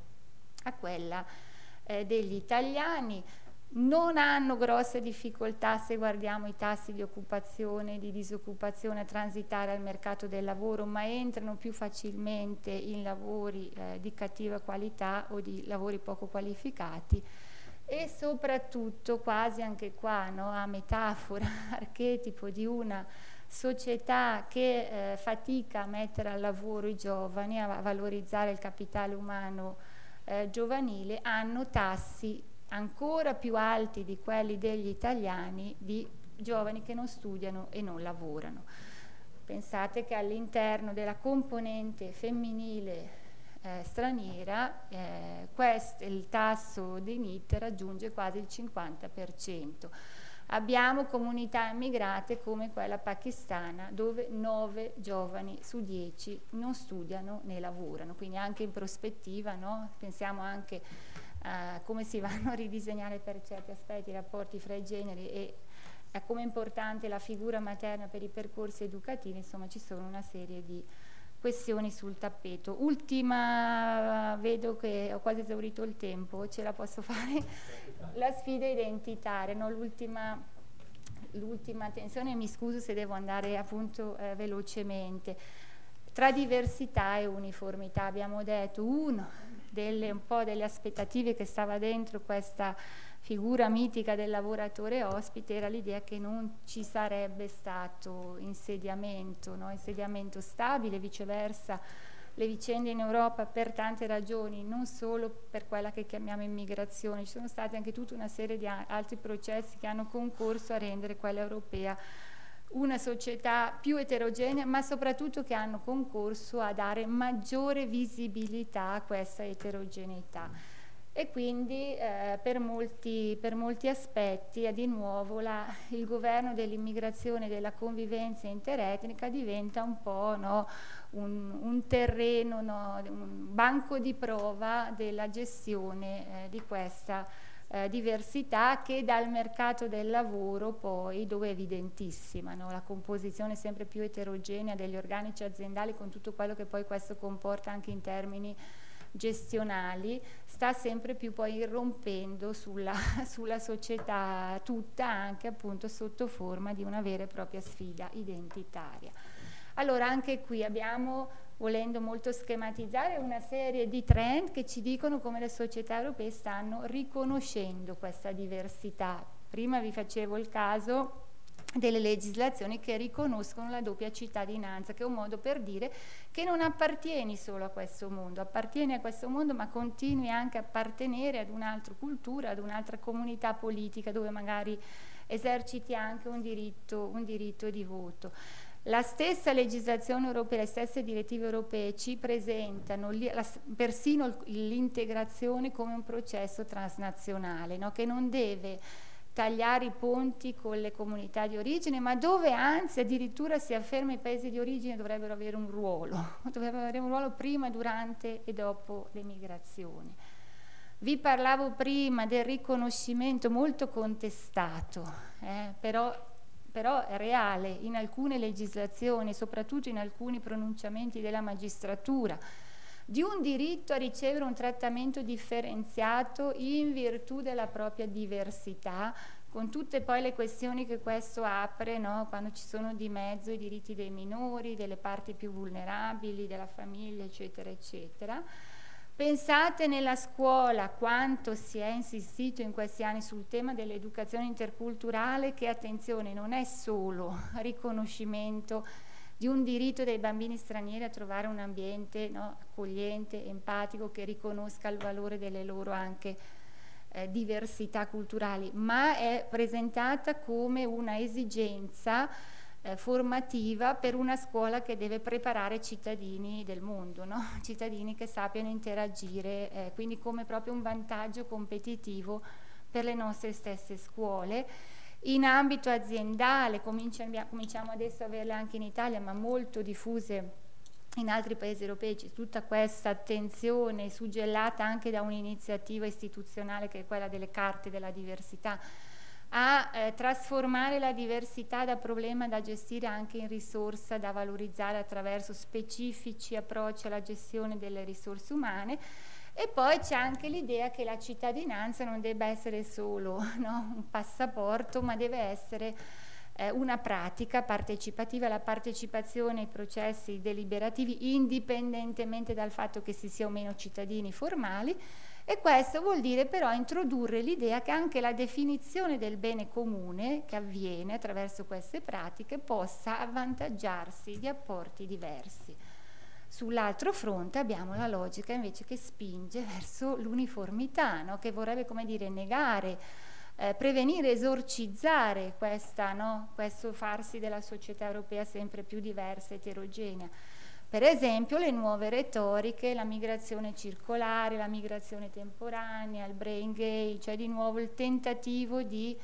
quella degli italiani. Non hanno grosse difficoltà, se guardiamo i tassi di occupazione, di disoccupazione, a transitare al mercato del lavoro, ma entrano più facilmente in lavori di cattiva qualità o di lavori poco qualificati. E soprattutto, quasi anche qua, no, a metafora, archetipo di una società che fatica a mettere al lavoro i giovani, a valorizzare il capitale umano giovanile, hanno tassi ancora più alti di quelli degli italiani di giovani che non studiano e non lavorano. Pensate che all'interno della componente femminile straniera il tasso di NEET raggiunge quasi il 50%. Abbiamo comunità immigrate come quella pakistana, dove 9 giovani su 10 non studiano né lavorano, quindi anche in prospettiva, no? Pensiamo anche come si vanno a ridisegnare per certi aspetti i rapporti fra i generi e come è importante la figura materna per i percorsi educativi. Insomma, ci sono una serie di questioni sul tappeto. Ultima, vedo che ho quasi esaurito il tempo, ce la posso fare? La sfida identitaria, no? L'ultima tensione, mi scuso se devo andare appunto velocemente. Tra diversità e uniformità abbiamo detto un po' delle aspettative che stava dentro questa figura mitica del lavoratore ospite era l'idea che non ci sarebbe stato insediamento, no? Insediamento stabile, viceversa le vicende in Europa per tante ragioni, non solo per quella che chiamiamo immigrazione, ci sono stati anche tutta una serie di altri processi che hanno concorso a rendere quella europea una società più eterogenea, ma soprattutto che hanno concorso a dare maggiore visibilità a questa eterogeneità. E quindi per molti aspetti di nuovo il governo dell'immigrazione e della convivenza interetnica diventa un po', no, un terreno, no, un banco di prova della gestione di questa diversità che dal mercato del lavoro poi, dove è evidentissima, no? La composizione sempre più eterogenea degli organici aziendali con tutto quello che poi questo comporta anche in termini gestionali, sta sempre più poi irrompendo sulla società tutta, anche appunto sotto forma di una vera e propria sfida identitaria. Allora anche qui abbiamo, volendo molto schematizzare, una serie di trend che ci dicono come le società europee stanno riconoscendo questa diversità. Prima vi facevo il caso delle legislazioni che riconoscono la doppia cittadinanza, che è un modo per dire che non appartieni solo a questo mondo, appartieni a questo mondo ma continui anche a appartenere ad un'altra cultura, ad un'altra comunità politica dove magari eserciti anche un diritto di voto. La stessa legislazione europea, le stesse direttive europee ci presentano persino l'integrazione come un processo transnazionale, no? Che non deve tagliare i ponti con le comunità di origine, ma dove anzi addirittura si afferma i paesi di origine dovrebbero avere un ruolo prima, durante e dopo le migrazioni. Vi parlavo prima del riconoscimento molto contestato, però è reale in alcune legislazioni, soprattutto in alcuni pronunciamenti della magistratura, di un diritto a ricevere un trattamento differenziato in virtù della propria diversità, con tutte poi le questioni che questo apre, no? Quando ci sono di mezzo i diritti dei minori, delle parti più vulnerabili, della famiglia, eccetera, eccetera. Pensate nella scuola quanto si è insistito in questi anni sul tema dell'educazione interculturale, che attenzione non è solo riconoscimento di un diritto dei bambini stranieri a trovare un ambiente, no, accogliente, empatico, che riconosca il valore delle loro anche diversità culturali, ma è presentata come una esigenza formativa per una scuola che deve preparare cittadini del mondo, no? Cittadini che sappiano interagire, quindi come proprio un vantaggio competitivo per le nostre stesse scuole. In ambito aziendale cominciamo adesso a averle anche in Italia, ma molto diffuse in altri paesi europei. C'è tutta questa attenzione suggellata anche da un'iniziativa istituzionale che è quella delle carte della diversità, a trasformare la diversità da problema da gestire anche in risorsa da valorizzare attraverso specifici approcci alla gestione delle risorse umane. E poi c'è anche l'idea che la cittadinanza non debba essere solo, no, un passaporto, ma deve essere una pratica partecipativa, la partecipazione ai processi deliberativi indipendentemente dal fatto che si sia o meno cittadini formali. E questo vuol dire però introdurre l'idea che anche la definizione del bene comune che avviene attraverso queste pratiche possa avvantaggiarsi di apporti diversi. Sull'altro fronte abbiamo la logica invece che spinge verso l'uniformità, no? Che vorrebbe, come dire, negare, prevenire, esorcizzare questo farsi della società europea sempre più diversa e eterogenea. Per esempio le nuove retoriche, la migrazione circolare, la migrazione temporanea, il brain gain, cioè di nuovo il tentativo di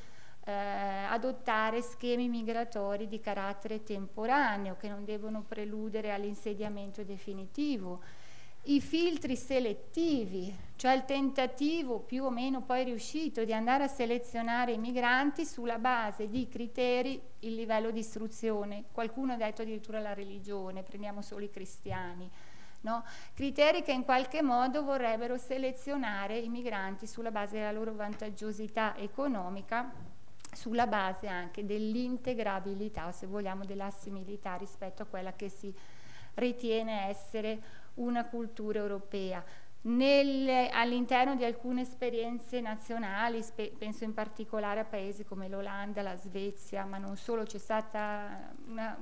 adottare schemi migratori di carattere temporaneo che non devono preludere all'insediamento definitivo, i filtri selettivi, cioè il tentativo più o meno poi riuscito di andare a selezionare i migranti sulla base di criteri, il livello di istruzione, qualcuno ha detto addirittura la religione, prendiamo solo i cristiani, no? Criteri che in qualche modo vorrebbero selezionare i migranti sulla base della loro vantaggiosità economica, sulla base anche dell'integrabilità, o se vogliamo dell'assimilità rispetto a quella che si ritiene essere una cultura europea. All'interno di alcune esperienze nazionali, penso in particolare a paesi come l'Olanda, la Svezia, ma non solo, c'è stata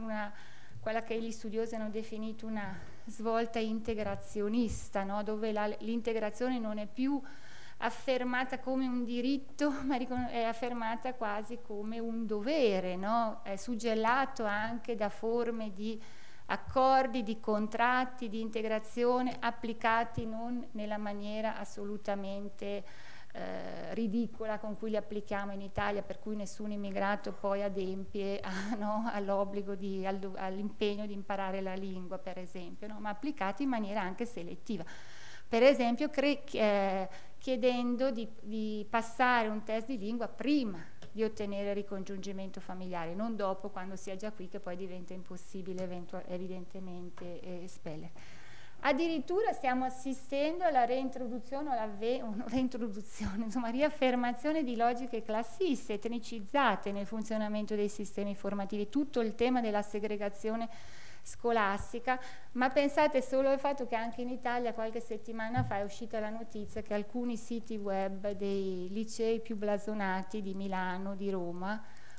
quella che gli studiosi hanno definito una svolta integrazionista, no? Dove l'integrazione non è più affermata come un diritto, ma è affermata quasi come un dovere, no? È suggellato anche da forme di accordi, di contratti, di integrazione applicati non nella maniera assolutamente ridicola con cui li applichiamo in Italia, per cui nessun immigrato poi adempie all'obbligo, all'impegno di imparare la lingua, per esempio, no? Ma applicati in maniera anche selettiva. Per esempio chiedendo di passare un test di lingua prima di ottenere il ricongiungimento familiare, non dopo, quando si è già qui, che poi diventa impossibile evidentemente espellere. Addirittura stiamo assistendo alla riaffermazione di logiche classiste, etnicizzate nel funzionamento dei sistemi formativi, tutto il tema della segregazione scolastica, ma pensate solo al fatto che anche in Italia qualche settimana fa è uscita la notizia che alcuni siti web dei licei più blasonati di Milano, di Roma,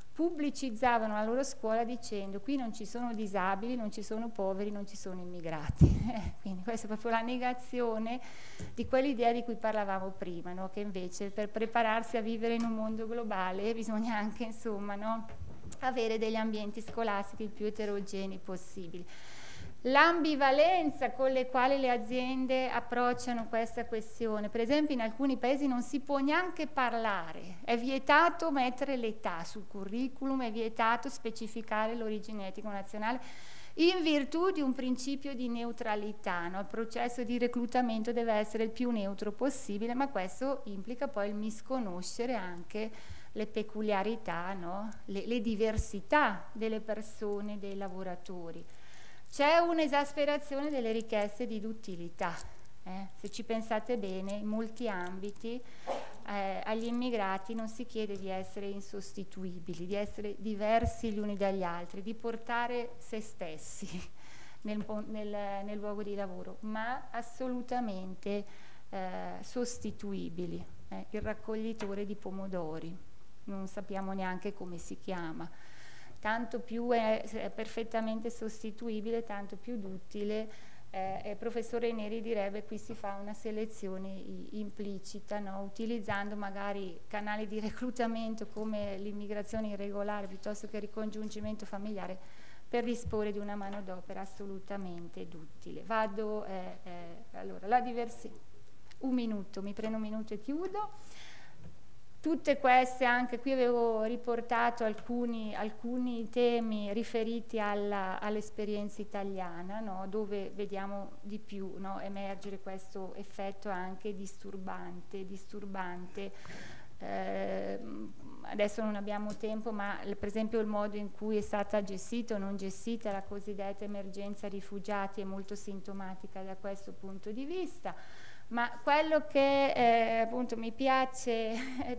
pubblicizzavano la loro scuola dicendo: qui non ci sono disabili, non ci sono poveri, non ci sono immigrati. Quindi questa è proprio la negazione di quell'idea di cui parlavamo prima, no? Che invece per prepararsi a vivere in un mondo globale bisogna anche, insomma, no? Avere degli ambienti scolastici il più eterogenei possibili. L'ambivalenza con le quali le aziende approcciano questa questione, per esempio in alcuni paesi non si può neanche parlare, è vietato mettere l'età sul curriculum, è vietato specificare l'origine etnico-nazionale in virtù di un principio di neutralità, no? Il processo di reclutamento deve essere il più neutro possibile, ma questo implica poi il misconoscere anche le peculiarità, no? le diversità delle persone, dei lavoratori. C'è un'esasperazione delle richieste di duttilità. Se ci pensate bene, in molti ambiti agli immigrati non si chiede di essere insostituibili, di essere diversi gli uni dagli altri, di portare se stessi nel luogo di lavoro, ma assolutamente sostituibili. Il raccoglitore di pomodori, non sappiamo neanche come si chiama. Tanto più è perfettamente sostituibile, tanto più duttile. Il professore Neri direbbe: qui si fa una selezione implicita, no? Utilizzando magari canali di reclutamento come l'immigrazione irregolare piuttosto che il ricongiungimento familiare per disporre di una manodopera assolutamente duttile. Vado, allora, la diversità. Un minuto, mi prendo un minuto e chiudo. Tutte queste, anche qui avevo riportato alcuni temi riferiti all'esperienza italiana, no? Dove vediamo di più, no? Emergere questo effetto anche disturbante. Adesso non abbiamo tempo, ma per esempio il modo in cui è stata gestita o non gestita la cosiddetta emergenza rifugiati è molto sintomatica da questo punto di vista. Ma quello che appunto mi piace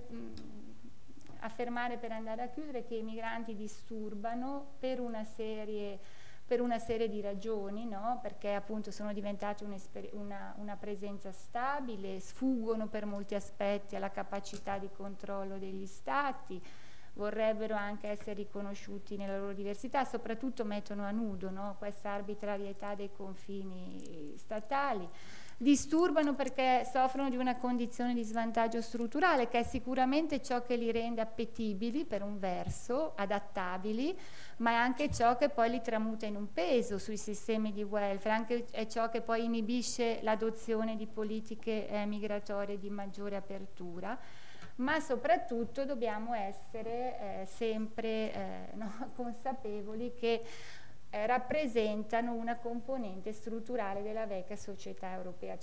affermare per andare a chiudere è che i migranti disturbano per una serie di ragioni, no? Perché appunto sono diventati una presenza stabile, sfuggono per molti aspetti alla capacità di controllo degli stati, vorrebbero anche essere riconosciuti nella loro diversità, soprattutto mettono a nudo, no? Questa arbitrarietà dei confini statali. Disturbano perché soffrono di una condizione di svantaggio strutturale, che è sicuramente ciò che li rende appetibili per un verso, adattabili, ma è anche ciò che poi li tramuta in un peso sui sistemi di welfare, anche è ciò che poi inibisce l'adozione di politiche migratorie di maggiore apertura. Ma soprattutto dobbiamo essere sempre consapevoli che rappresentano una componente strutturale della vecchia società europea.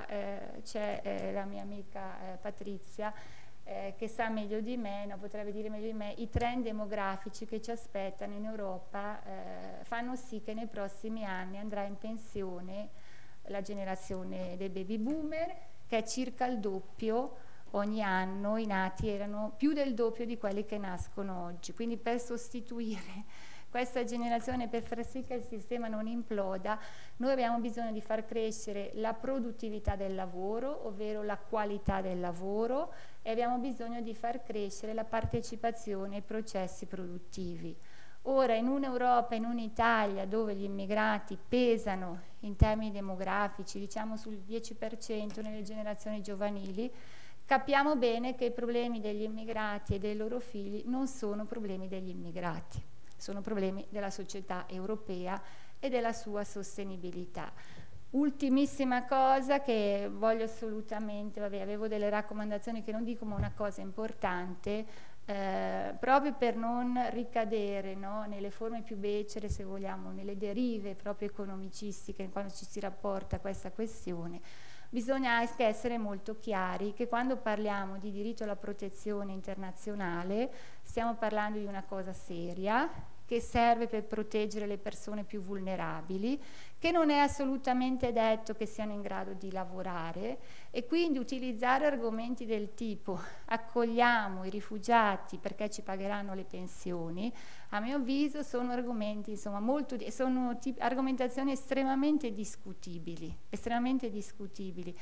C'è la mia amica Patrizia che sa meglio di me, no, potrebbe dire meglio di me, i trend demografici che ci aspettano in Europa fanno sì che nei prossimi anni andrà in pensione la generazione dei baby boomer, che è circa il doppio. Ogni anno i nati erano più del doppio di quelli che nascono oggi, quindi per sostituire questa generazione, per far sì che il sistema non imploda, noi abbiamo bisogno di far crescere la produttività del lavoro, ovvero la qualità del lavoro, e abbiamo bisogno di far crescere la partecipazione ai processi produttivi. Ora, in un'Europa, in un'Italia dove gli immigrati pesano in termini demografici, diciamo sul 10% nelle generazioni giovanili, capiamo bene che i problemi degli immigrati e dei loro figli non sono problemi degli immigrati, sono problemi della società europea e della sua sostenibilità. Ultimissima cosa che voglio assolutamente, avevo delle raccomandazioni che non dico, ma una cosa importante, proprio per non ricadere, no, nelle forme più becere, se vogliamo, nelle derive proprio economicistiche quando ci si rapporta a questa questione. Bisogna anche essere molto chiari che quando parliamo di diritto alla protezione internazionale stiamo parlando di una cosa seria che serve per proteggere le persone più vulnerabili, che non è assolutamente detto che siano in grado di lavorare, e quindi utilizzare argomenti del tipo accogliamo i rifugiati perché ci pagheranno le pensioni, a mio avviso sono argomenti, insomma, argomentazioni estremamente discutibili,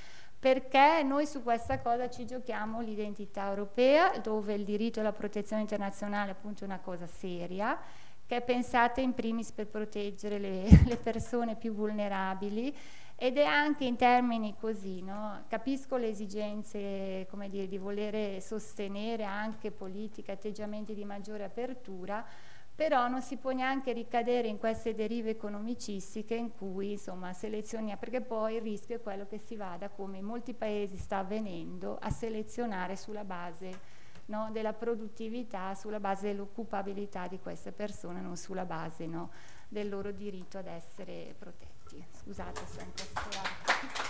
perché noi su questa cosa ci giochiamo l'identità europea, dove il diritto alla protezione internazionale appunto è una cosa seria, che è pensata in primis per proteggere le persone più vulnerabili, ed è anche in termini così, no? Capisco le esigenze, come dire, di volere sostenere anche politiche, atteggiamenti di maggiore apertura, però non si può neanche ricadere in queste derive economicistiche in cui insomma selezioniamo, perché poi il rischio è quello che si vada, come in molti paesi sta avvenendo, a selezionare sulla base, no, della produttività, sulla base dell'occupabilità di queste persone, non sulla base, no, del loro diritto ad essere protetti. Scusate se è un po' sforato.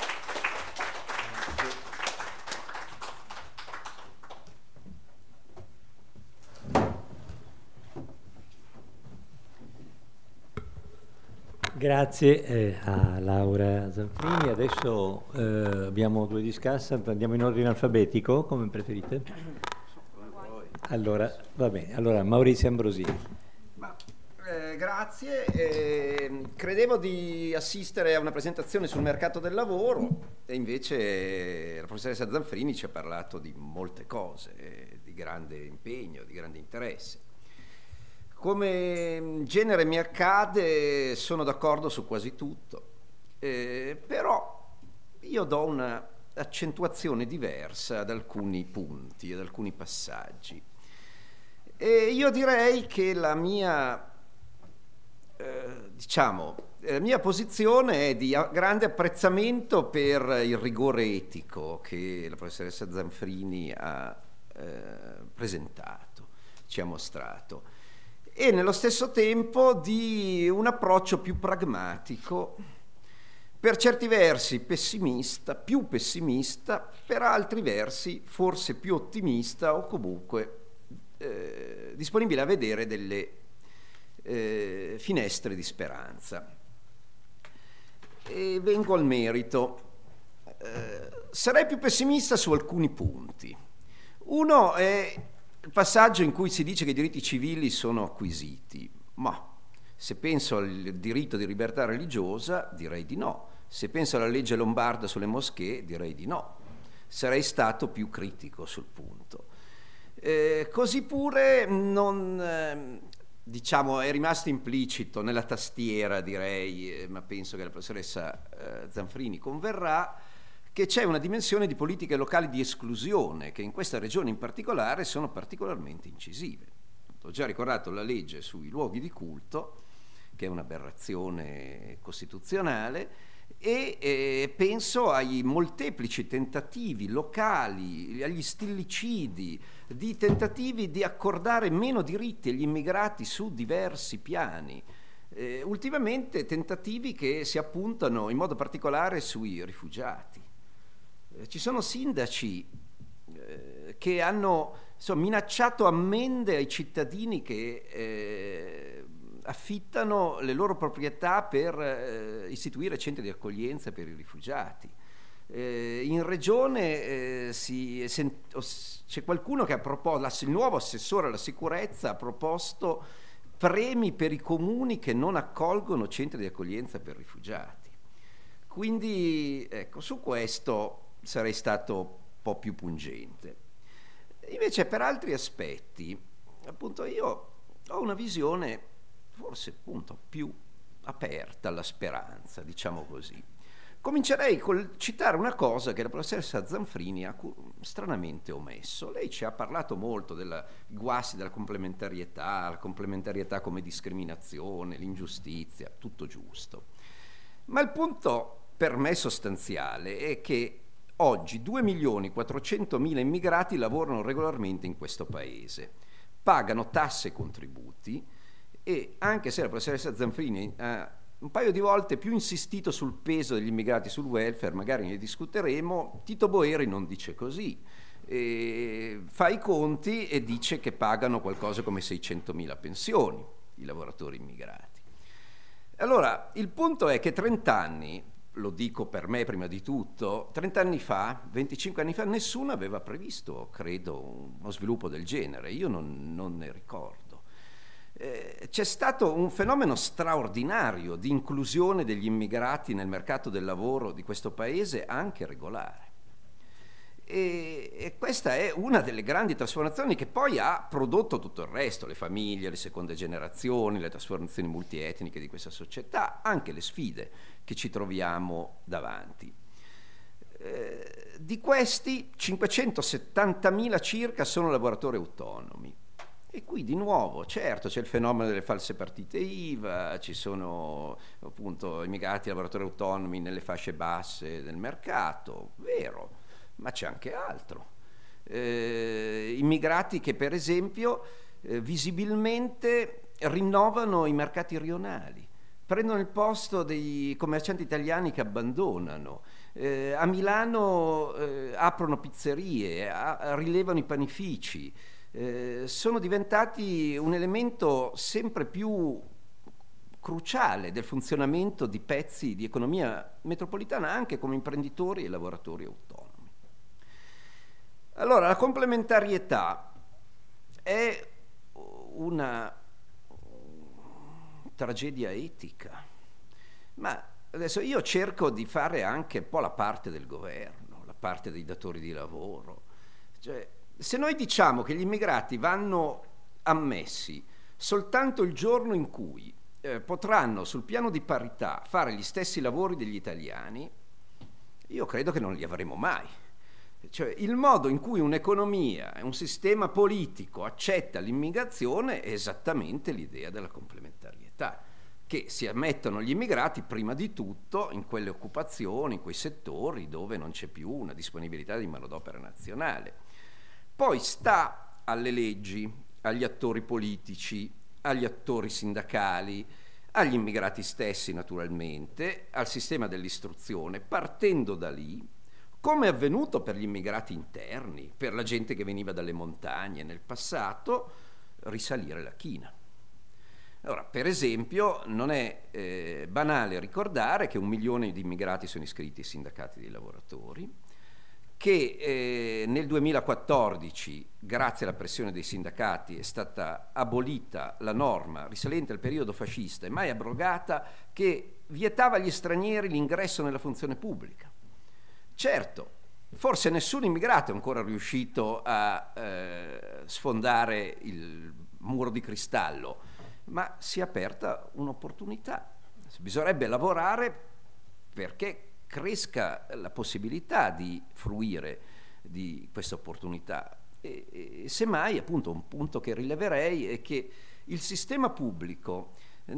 Grazie a Laura Zanfrini. Adesso abbiamo 2 discussant, andiamo in ordine alfabetico, come preferite? Allora, va bene. Allora, Maurizio Ambrosini. Grazie. Credevo di assistere a una presentazione sul mercato del lavoro e invece la professoressa Zanfrini ci ha parlato di molte cose, di grande impegno, di grande interesse. Come genere mi accade, sono d'accordo su quasi tutto, però io do una accentuazione diversa ad alcuni punti, ad alcuni passaggi. E io direi che la mia posizione è di grande apprezzamento per il rigore etico che la professoressa Zanfrini ha presentato, ci ha mostrato, e nello stesso tempo di un approccio più pragmatico, per certi versi pessimista, più pessimista, per altri versi forse più ottimista o comunque disponibile a vedere delle finestre di speranza. E vengo al merito. Sarei più pessimista su alcuni punti. Uno è il passaggio in cui si dice che i diritti civili sono acquisiti, ma se penso al diritto di libertà religiosa direi di no, se penso alla legge lombarda sulle moschee direi di no, sarei stato più critico sul punto. Così pure non, diciamo, è rimasto implicito nella tastiera, direi, ma penso che la professoressa Zanfrini converrà, che c'è una dimensione di politiche locali di esclusione che in questa regione in particolare sono particolarmente incisive. Ho già ricordato la legge sui luoghi di culto, che è un'aberrazione costituzionale, e penso ai molteplici tentativi locali, agli stillicidi, di tentativi di accordare meno diritti agli immigrati su diversi piani. Ultimamente tentativi che si appuntano in modo particolare sui rifugiati. Ci sono sindaci che hanno minacciato ammende ai cittadini che affittano le loro proprietà per istituire centri di accoglienza per i rifugiati. In regione c'è qualcuno che ha proposto, il nuovo assessore alla sicurezza ha proposto premi per i comuni che non accolgono centri di accoglienza per rifugiati. Quindi ecco, su questo sarei stato un po' più pungente. Invece per altri aspetti, appunto, io ho una visione forse appunto più aperta alla speranza, diciamo così. Comincerei col citare una cosa che la professoressa Zanfrini ha stranamente omesso. Lei ci ha parlato molto dei guasti della complementarietà, la complementarietà come discriminazione, l'ingiustizia, tutto giusto. Ma il punto per me sostanziale è che oggi 2.400.000 immigrati lavorano regolarmente in questo paese, pagano tasse e contributi, e anche se la professoressa Zanfrini ha un paio di volte più insistito sul peso degli immigrati sul welfare, magari ne discuteremo, Tito Boeri non dice così, fa i conti e dice che pagano qualcosa come 600.000 pensioni i lavoratori immigrati. Allora, il punto è che 30 anni, lo dico per me prima di tutto, 30 anni fa, 25 anni fa, nessuno aveva previsto, credo, uno sviluppo del genere. Io non ne ricordo. c'è stato un fenomeno straordinario di inclusione degli immigrati nel mercato del lavoro di questo paese, anche regolare. E questa è una delle grandi trasformazioni che poi ha prodotto tutto il resto, le famiglie, le seconde generazioni, le trasformazioni multietniche di questa società, anche le sfide che ci troviamo davanti. Di questi 570.000 circa sono lavoratori autonomi. E qui di nuovo, certo, c'è il fenomeno delle false partite IVA, ci sono appunto immigrati lavoratori autonomi nelle fasce basse del mercato, vero, ma c'è anche altro. Immigrati che per esempio visibilmente rinnovano i mercati rionali, prendono il posto dei commercianti italiani che abbandonano. A Milano aprono pizzerie, rilevano i panifici, sono diventati un elemento sempre più cruciale del funzionamento di pezzi di economia metropolitana, anche come imprenditori e lavoratori autonomi. Allora, la complementarietà è una tragedia etica, ma adesso io cerco di fare anche un po' la parte del governo, la parte dei datori di lavoro. Cioè, se noi diciamo che gli immigrati vanno ammessi soltanto il giorno in cui potranno sul piano di parità fare gli stessi lavori degli italiani, io credo che non li avremo mai. Cioè, il modo in cui un'economia e un sistema politico accetta l'immigrazione è esattamente l'idea della complementarietà, che si ammettono gli immigrati prima di tutto in quelle occupazioni, in quei settori dove non c'è più una disponibilità di manodopera nazionale. Poi sta alle leggi, agli attori politici, agli attori sindacali, agli immigrati stessi naturalmente, al sistema dell'istruzione, partendo da lì, come è avvenuto per gli immigrati interni, per la gente che veniva dalle montagne nel passato, risalire la china. Allora, per esempio, non è banale ricordare che 1 milione di immigrati sono iscritti ai sindacati dei lavoratori, che nel 2014, grazie alla pressione dei sindacati, è stata abolita la norma risalente al periodo fascista e mai abrogata, che vietava agli stranieri l'ingresso nella funzione pubblica. Certo, forse nessun immigrato è ancora riuscito a sfondare il muro di cristallo, ma si è aperta un'opportunità. Bisognerebbe lavorare perché cresca la possibilità di fruire di questa opportunità. E semmai, appunto, un punto che rileverei è che il sistema pubblico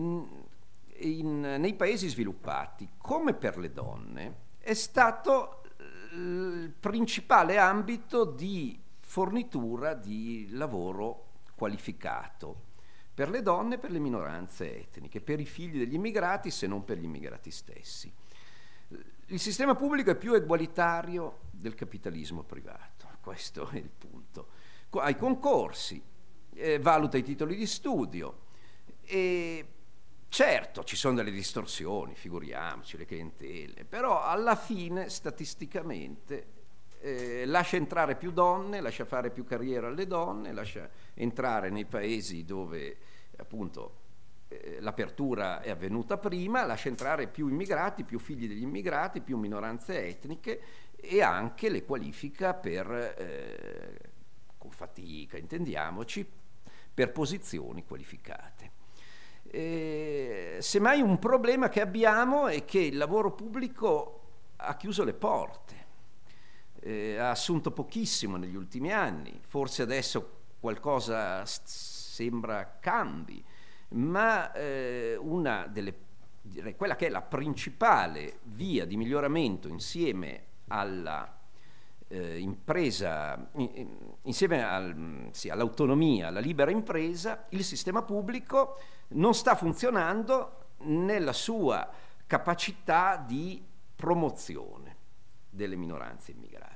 nei paesi sviluppati, come per le donne, è stato il principale ambito di fornitura di lavoro qualificato per le donne e per le minoranze etniche, per i figli degli immigrati, se non per gli immigrati stessi. Il sistema pubblico è più egualitario del capitalismo privato, questo è il punto. Ai concorsi, valuta i titoli di studio e certo ci sono delle distorsioni, figuriamoci, le clientele, però alla fine statisticamente lascia entrare più donne, lascia fare più carriera alle donne, lascia entrare nei paesi dove appunto l'apertura è avvenuta prima, lascia entrare più immigrati, più figli degli immigrati, più minoranze etniche e anche le qualifica per, con fatica intendiamoci, per posizioni qualificate. Semmai un problema che abbiamo è che il lavoro pubblico ha chiuso le porte, ha assunto pochissimo negli ultimi anni, forse adesso qualcosa sembra cambi, ma quella che è la principale via di miglioramento insieme alla impresa, insieme all'autonomia, alla libera impresa, il sistema pubblico non sta funzionando nella sua capacità di promozione delle minoranze immigrate.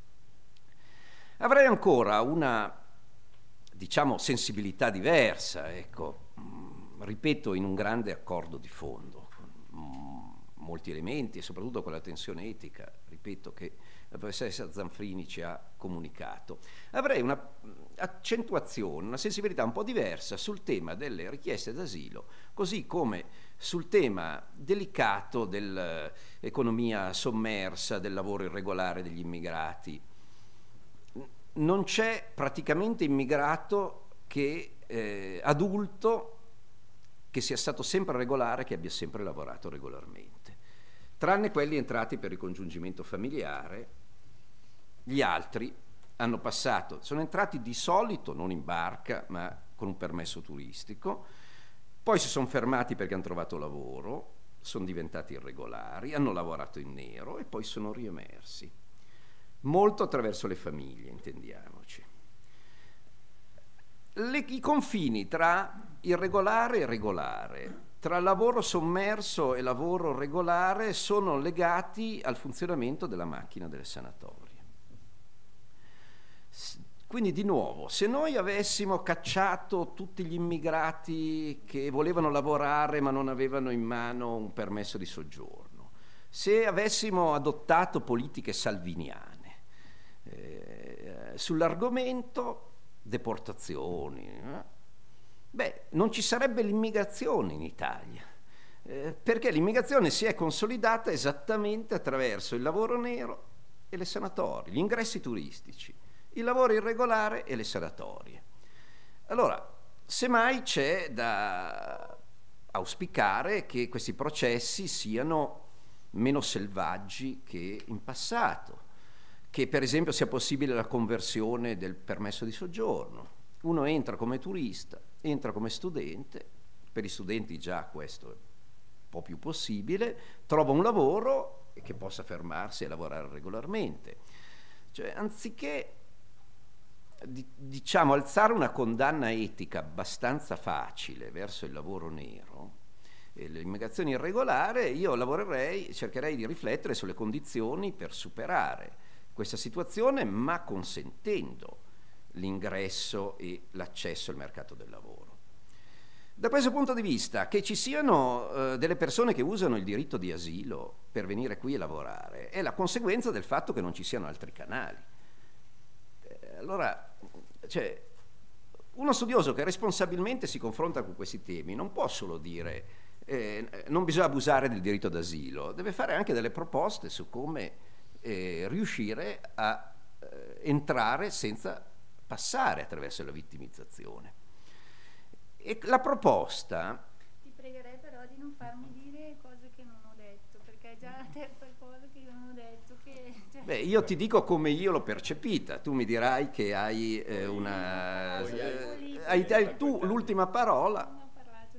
Avrei ancora una, diciamo, sensibilità diversa, ecco, ripeto, in un grande accordo di fondo, con molti elementi e soprattutto con la tensione etica ripeto, che la professoressa Zanfrini ci ha comunicato. Avrei una accentuazione, una sensibilità un po' diversa sul tema delle richieste d'asilo, così come sul tema delicato dell'economia sommersa, del lavoro irregolare degli immigrati. Non c'è praticamente immigrato adulto che sia stato sempre regolare, che abbia sempre lavorato regolarmente, tranne quelli entrati per ricongiungimento familiare. Gli altri sono entrati di solito non in barca, ma con un permesso turistico, poi si sono fermati perché hanno trovato lavoro, sono diventati irregolari, hanno lavorato in nero e poi sono riemersi. Molto attraverso le famiglie, intendiamoci. I confini tra irregolare e regolare, tra lavoro sommerso e lavoro regolare, sono legati al funzionamento della macchina delle sanatorie. Quindi di nuovo, se noi avessimo cacciato tutti gli immigrati che volevano lavorare ma non avevano in mano un permesso di soggiorno, se avessimo adottato politiche salviniane sull'argomento deportazioni, non ci sarebbe l'immigrazione in Italia, perché l'immigrazione si è consolidata esattamente attraverso il lavoro nero e le sanatorie, gli ingressi turistici, il lavoro irregolare e le sanatorie. Allora, semmai c'è da auspicare che questi processi siano meno selvaggi che in passato, che per esempio sia possibile la conversione del permesso di soggiorno. Uno entra come turista, entra come studente, per i studenti già questo è un po' più possibile, trova un lavoro e che possa fermarsi e lavorare regolarmente. Cioè, anziché diciamo alzare una condanna etica abbastanza facile verso il lavoro nero e l'immigrazione irregolare, io cercherei di riflettere sulle condizioni per superare questa situazione, ma consentendo l'ingresso e l'accesso al mercato del lavoro. Da questo punto di vista, che ci siano delle persone che usano il diritto di asilo per venire qui a lavorare è la conseguenza del fatto che non ci siano altri canali. Allora, cioè, uno studioso che responsabilmente si confronta con questi temi non può solo dire non bisogna abusare del diritto d'asilo, deve fare anche delle proposte su come riuscire a entrare senza passare attraverso la vittimizzazione. E la proposta... Ti pregherei però di non farmi dire cose che non ho detto, perché è già la terza cosa che io non ho detto. Beh, io ti dico come io l'ho percepita, tu mi dirai che hai hai tu l'ultima parola,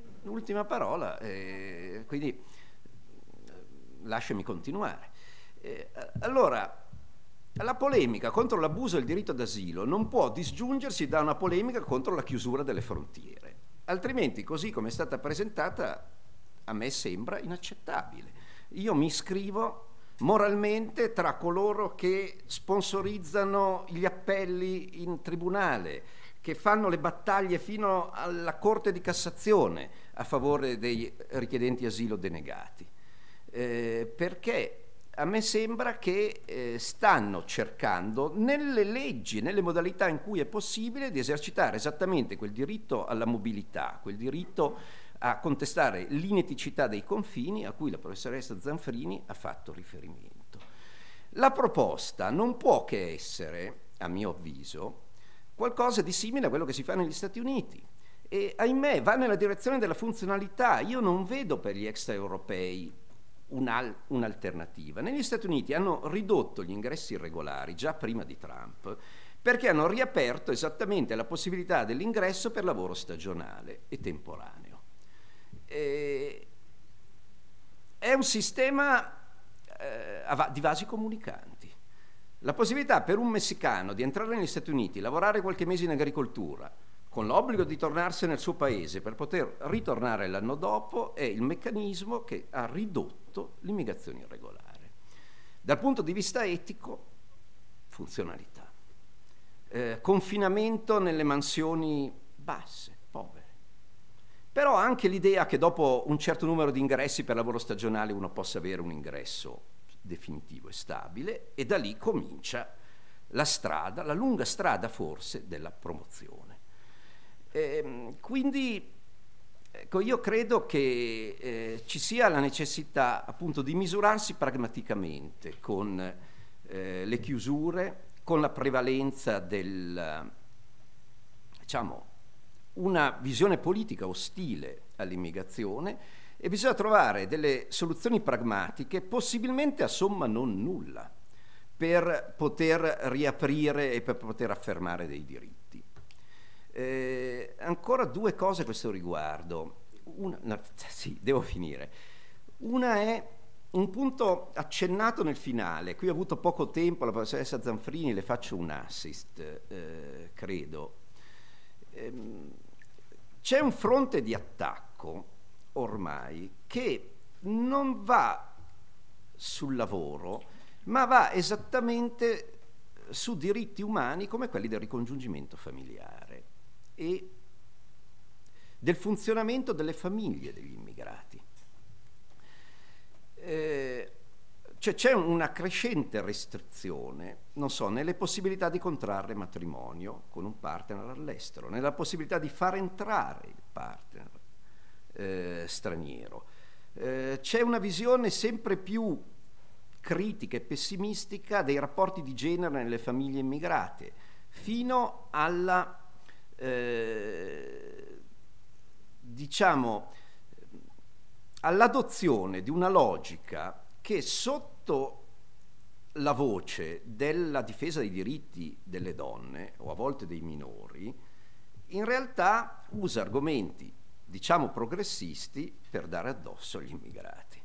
quindi lasciami continuare. Allora, la polemica contro l'abuso del diritto d'asilo non può disgiungersi da una polemica contro la chiusura delle frontiere, altrimenti, così come è stata presentata, a me sembra inaccettabile. Io mi iscrivo moralmente tra coloro che sponsorizzano gli appelli in tribunale, che fanno le battaglie fino alla Corte di Cassazione a favore dei richiedenti asilo denegati, perché a me sembra che stanno cercando nelle leggi, nelle modalità in cui è possibile, di esercitare esattamente quel diritto alla mobilità, quel diritto a contestare l'ineticità dei confini a cui la professoressa Zanfrini ha fatto riferimento. La proposta non può che essere, a mio avviso, qualcosa di simile a quello che si fa negli Stati Uniti e, ahimè, va nella direzione della funzionalità. Io non vedo per gli extraeuropei un'alternativa. Negli Stati Uniti hanno ridotto gli ingressi irregolari già prima di Trump, perché hanno riaperto esattamente la possibilità dell'ingresso per lavoro stagionale e temporaneo. È un sistema di vasi comunicanti. La possibilità per un messicano di entrare negli Stati Uniti, lavorare qualche mese in agricoltura, con l'obbligo di tornarsene al suo paese per poter ritornare l'anno dopo, è il meccanismo che ha ridotto l'immigrazione irregolare. Dal punto di vista etico, funzionalità. Confinamento nelle mansioni basse, povere. Però anche l'idea che dopo un certo numero di ingressi per lavoro stagionale uno possa avere un ingresso definitivo e stabile, e da lì comincia la strada, la lunga strada forse della promozione. Quindi ecco, io credo che ci sia la necessità appunto di misurarsi pragmaticamente con le chiusure, con la prevalenza del, diciamo, una visione politica ostile all'immigrazione, e bisogna trovare delle soluzioni pragmatiche, possibilmente a somma non nulla, per poter riaprire e per poter affermare dei diritti. Ancora due cose a questo riguardo. Sì, devo finire. Una è un punto accennato nel finale. Qui ho avuto poco tempo, la professoressa Zanfrini, le faccio un assist, credo. C'è un fronte di attacco ormai che non va sul lavoro, ma va esattamente su diritti umani come quelli del ricongiungimento familiare e del funzionamento delle famiglie degli immigrati. Cioè c'è una crescente restrizione, non so, nelle possibilità di contrarre matrimonio con un partner all'estero, nella possibilità di far entrare il partner straniero. C'è una visione sempre più critica e pessimistica dei rapporti di genere nelle famiglie immigrate, fino alla diciamo all'adozione di una logica che sotto la voce della difesa dei diritti delle donne o a volte dei minori in realtà usa argomenti diciamo progressisti per dare addosso agli immigrati.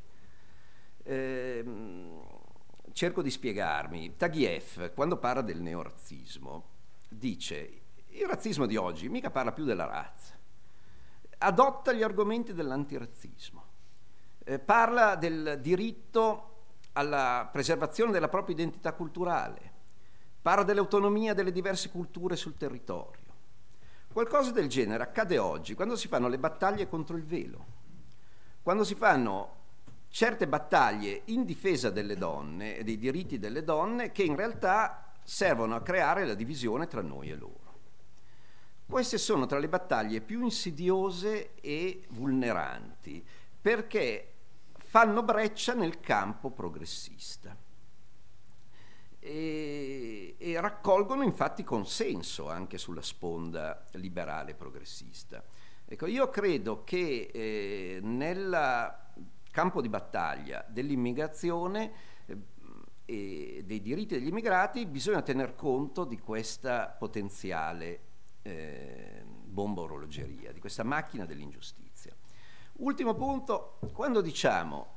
Cerco di spiegarmi. Taguieff, quando parla del neorazzismo, dice il razzismo di oggi mica parla più della razza, adotta gli argomenti dell'antirazzismo, parla del diritto alla preservazione della propria identità culturale, parla dell'autonomia delle diverse culture sul territorio. Qualcosa del genere accade oggi quando si fanno le battaglie contro il velo, quando si fanno certe battaglie in difesa delle donne e dei diritti delle donne che in realtà servono a creare la divisione tra noi e loro. Queste sono tra le battaglie più insidiose e vulneranti perché fanno breccia nel campo progressista e raccolgono infatti consenso anche sulla sponda liberale progressista. Ecco, io credo che nel campo di battaglia dell'immigrazione e dei diritti degli immigrati bisogna tener conto di questa potenziale bomba orologeria, di questa macchina dell'ingiustizia. Ultimo punto, quando diciamo,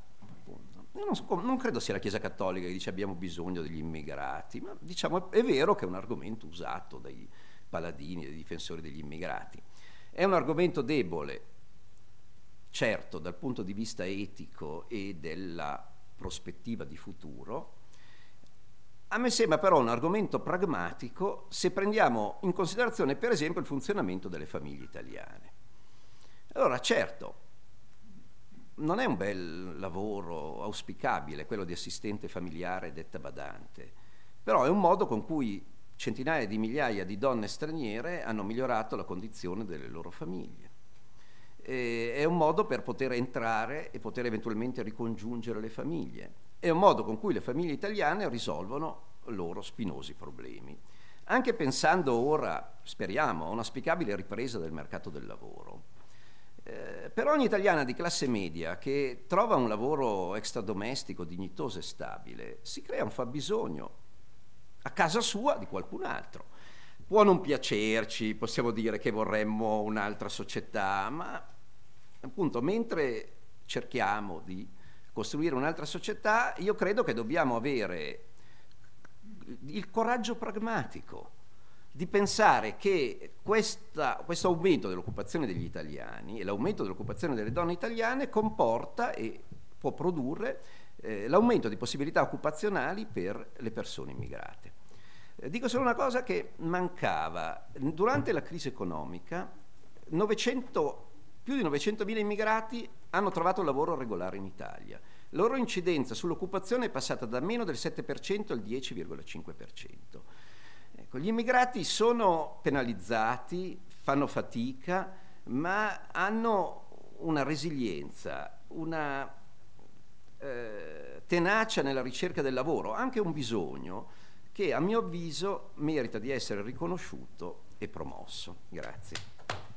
non credo sia la Chiesa Cattolica che dice abbiamo bisogno degli immigrati, ma diciamo è vero che è un argomento usato dai paladini, dai difensori degli immigrati. È un argomento debole, certo, dal punto di vista etico e della prospettiva di futuro. A me sembra però un argomento pragmatico se prendiamo in considerazione per esempio il funzionamento delle famiglie italiane. Allora certo, non è un bel lavoro auspicabile quello di assistente familiare detta badante, però è un modo con cui centinaia di migliaia di donne straniere hanno migliorato la condizione delle loro famiglie. È un modo per poter entrare e poter eventualmente ricongiungere le famiglie. È un modo con cui le famiglie italiane risolvono loro spinosi problemi. Anche pensando ora, speriamo, a un'auspicabile ripresa del mercato del lavoro. Per ogni italiana di classe media che trova un lavoro extradomestico, dignitoso e stabile, si crea un fabbisogno a casa sua di qualcun altro. Può non piacerci, possiamo dire che vorremmo un'altra società, ma appunto mentre cerchiamo di costruire un'altra società, io credo che dobbiamo avere il coraggio pragmatico di pensare che questo aumento dell'occupazione degli italiani e l'aumento dell'occupazione delle donne italiane comporta e può produrre l'aumento di possibilità occupazionali per le persone immigrate. Dico solo una cosa che mancava. Durante la crisi economica più di 900.000 immigrati hanno trovato lavoro regolare in Italia. la loro incidenza sull'occupazione è passata da meno del 7% al 10,5%. Ecco, gli immigrati sono penalizzati, fanno fatica, ma hanno una resilienza, una tenacia nella ricerca del lavoro, anche un bisogno che a mio avviso merita di essere riconosciuto e promosso. Grazie.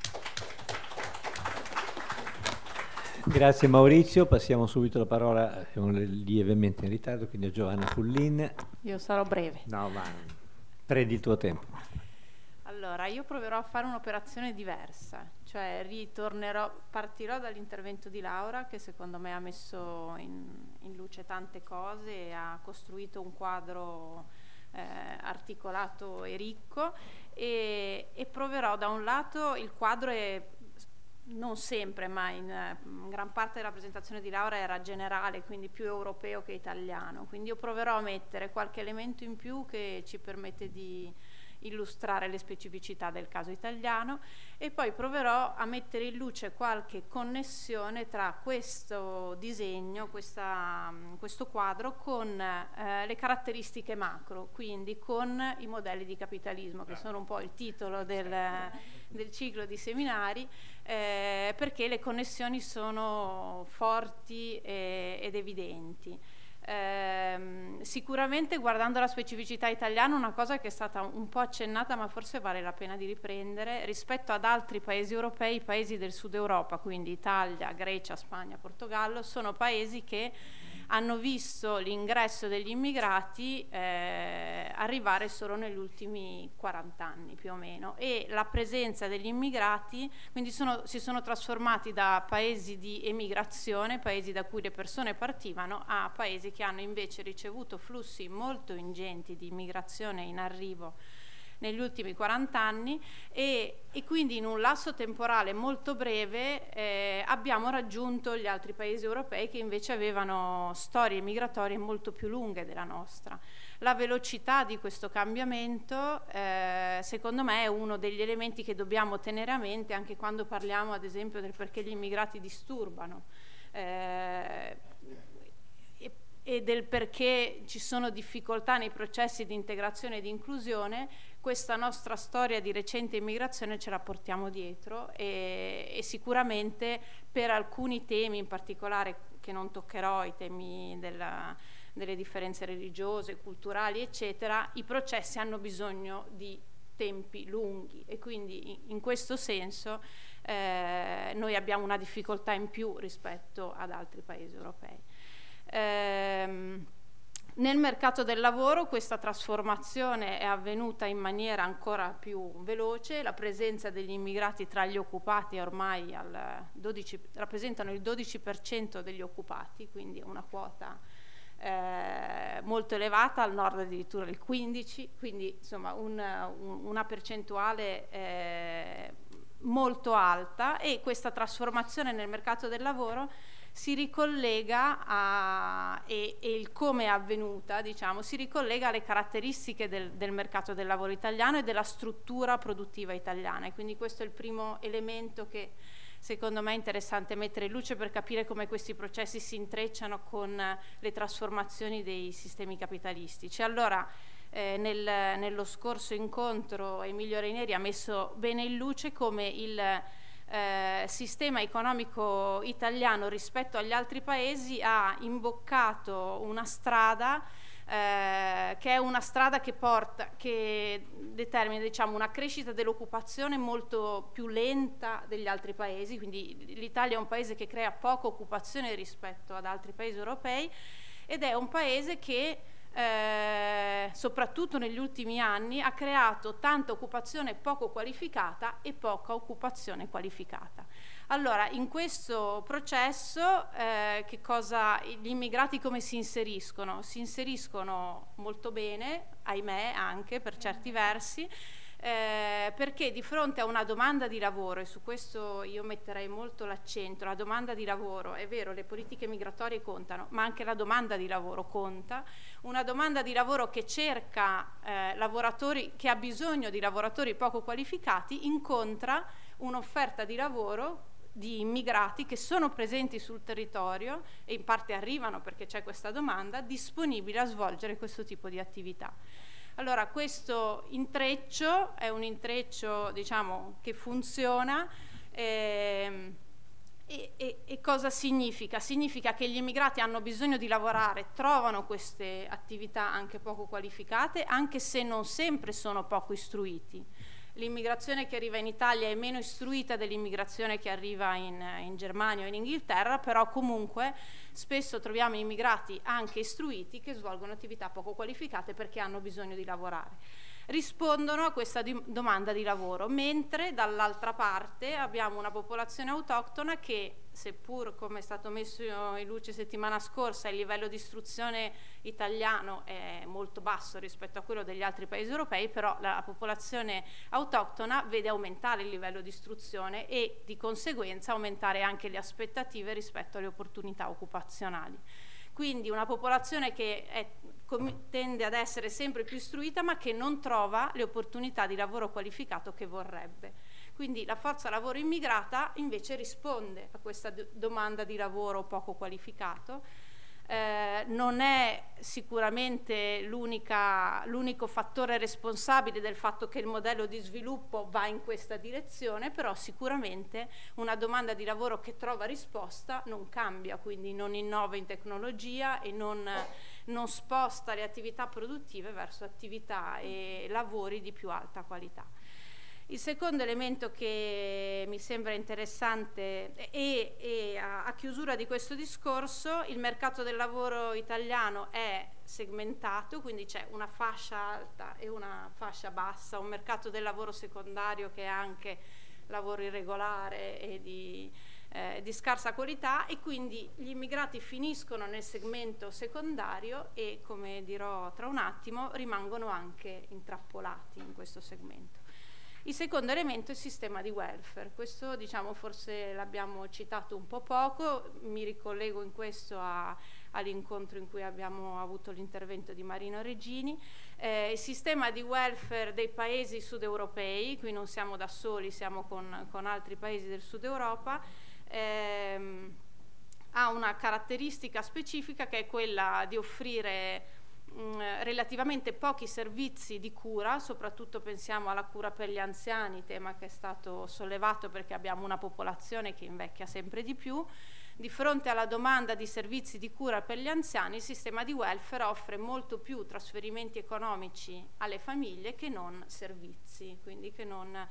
Grazie Maurizio, passiamo subito la parola, siamo lievemente in ritardo, quindi a Giovanna Fullin. Io sarò breve. No, ma prendi il tuo tempo. Allora, io proverò a fare un'operazione diversa, cioè partirò dall'intervento di Laura, che secondo me ha messo in luce tante cose e ha costruito un quadro articolato e ricco, e proverò da un lato, il quadro è non sempre, ma in gran parte della presentazione di Laura era generale, quindi più europeo che italiano, quindi io proverò a mettere qualche elemento in più che ci permette di illustrare le specificità del caso italiano, e poi proverò a mettere in luce qualche connessione tra questo disegno, questo quadro, con le caratteristiche macro, quindi con i modelli di capitalismo, che sono un po' il titolo del ciclo di seminari, perché le connessioni sono forti ed evidenti. Sicuramente, guardando la specificità italiana, una cosa che è stata un po' accennata ma forse vale la pena di riprendere, rispetto ad altri paesi europei, i paesi del sud Europa, quindi Italia, Grecia, Spagna, Portogallo, sono paesi che hanno visto l'ingresso degli immigrati arrivare solo negli ultimi 40 anni più o meno, e la presenza degli immigrati quindi si sono trasformati da paesi di emigrazione, paesi da cui le persone partivano, a paesi che hanno invece ricevuto flussi molto ingenti di immigrazione in arrivo negli ultimi 40 anni, e quindi in un lasso temporale molto breve abbiamo raggiunto gli altri paesi europei che invece avevano storie migratorie molto più lunghe della nostra. La velocità di questo cambiamento secondo me è uno degli elementi che dobbiamo tenere a mente anche quando parliamo ad esempio del perché gli immigrati disturbano, e del perché ci sono difficoltà nei processi di integrazione e di inclusione. Questa nostra storia di recente immigrazione ce la portiamo dietro, e sicuramente per alcuni temi in particolare, che non toccherò, i temi delle differenze religiose, culturali eccetera, i processi hanno bisogno di tempi lunghi, e quindi in questo senso noi abbiamo una difficoltà in più rispetto ad altri paesi europei. Nel mercato del lavoro questa trasformazione è avvenuta in maniera ancora più veloce. La presenza degli immigrati tra gli occupati ormai rappresentano il 12% degli occupati, quindi una quota molto elevata, al nord addirittura il 15%, quindi insomma una percentuale molto alta, e questa trasformazione nel mercato del lavoro si ricollega e il come è avvenuta, diciamo, si ricollega alle caratteristiche del mercato del lavoro italiano e della struttura produttiva italiana, e quindi questo è il primo elemento che secondo me è interessante mettere in luce per capire come questi processi si intrecciano con le trasformazioni dei sistemi capitalistici. Allora, nello scorso incontro Emilio Raineri ha messo bene in luce come il sistema economico italiano rispetto agli altri paesi ha imboccato una strada che è una strada che determina, diciamo, una crescita dell'occupazione molto più lenta degli altri paesi, quindi l'Italia è un paese che crea poca occupazione rispetto ad altri paesi europei, ed è un paese che soprattutto negli ultimi anni ha creato tanta occupazione poco qualificata e poca occupazione qualificata. Allora, in questo processo gli immigrati come si inseriscono? Si inseriscono molto bene, ahimè anche per certi versi, perché di fronte a una domanda di lavoro, e su questo io metterei molto l'accento, la domanda di lavoro, è vero, le politiche migratorie contano, ma anche la domanda di lavoro conta, una domanda di lavoro che cerca lavoratori, che ha bisogno di lavoratori poco qualificati, incontra un'offerta di lavoro di immigrati che sono presenti sul territorio e in parte arrivano perché c'è questa domanda, disponibili a svolgere questo tipo di attività. Allora, questo intreccio è un intreccio, diciamo, che funziona. E cosa significa? Significa che gli immigrati hanno bisogno di lavorare, trovano queste attività anche poco qualificate, anche se non sempre sono poco istruiti. L'immigrazione che arriva in Italia è meno istruita dell'immigrazione che arriva in Germania o in Inghilterra, però comunque spesso troviamo immigrati anche istruiti che svolgono attività poco qualificate perché hanno bisogno di lavorare. Rispondono a questa domanda di lavoro, mentre dall'altra parte abbiamo una popolazione autoctona che, seppur, come è stato messo in luce settimana scorsa, il livello di istruzione italiano è molto basso rispetto a quello degli altri paesi europei, però la popolazione autoctona vede aumentare il livello di istruzione e di conseguenza aumentare anche le aspettative rispetto alle opportunità occupazionali. Quindi una popolazione che tende ad essere sempre più istruita ma che non trova le opportunità di lavoro qualificato che vorrebbe. Quindi la forza lavoro immigrata invece risponde a questa domanda di lavoro poco qualificato. Non è sicuramente l'unico fattore responsabile del fatto che il modello di sviluppo va in questa direzione, però sicuramente una domanda di lavoro che trova risposta non cambia, quindi non innova in tecnologia e non sposta le attività produttive verso attività e lavori di più alta qualità. Il secondo elemento che mi sembra interessante e a chiusura di questo discorso, il mercato del lavoro italiano è segmentato, quindi c'è una fascia alta e una fascia bassa, un mercato del lavoro secondario che è anche lavoro irregolare e di scarsa qualità, e quindi gli immigrati finiscono nel segmento secondario e, come dirò tra un attimo, rimangono anche intrappolati in questo segmento. Il secondo elemento è il sistema di welfare. Questo, diciamo, forse l'abbiamo citato un po' poco, mi ricollego in questo all'incontro in cui abbiamo avuto l'intervento di Marino Regini. Il sistema di welfare dei paesi sud europei, qui non siamo da soli, siamo con altri paesi del sud Europa, ha una caratteristica specifica che è quella di offrire relativamente pochi servizi di cura, soprattutto pensiamo alla cura per gli anziani, tema che è stato sollevato perché abbiamo una popolazione che invecchia sempre di più. Di fronte alla domanda di servizi di cura per gli anziani, il sistema di welfare offre molto più trasferimenti economici alle famiglie che non servizi, quindi che non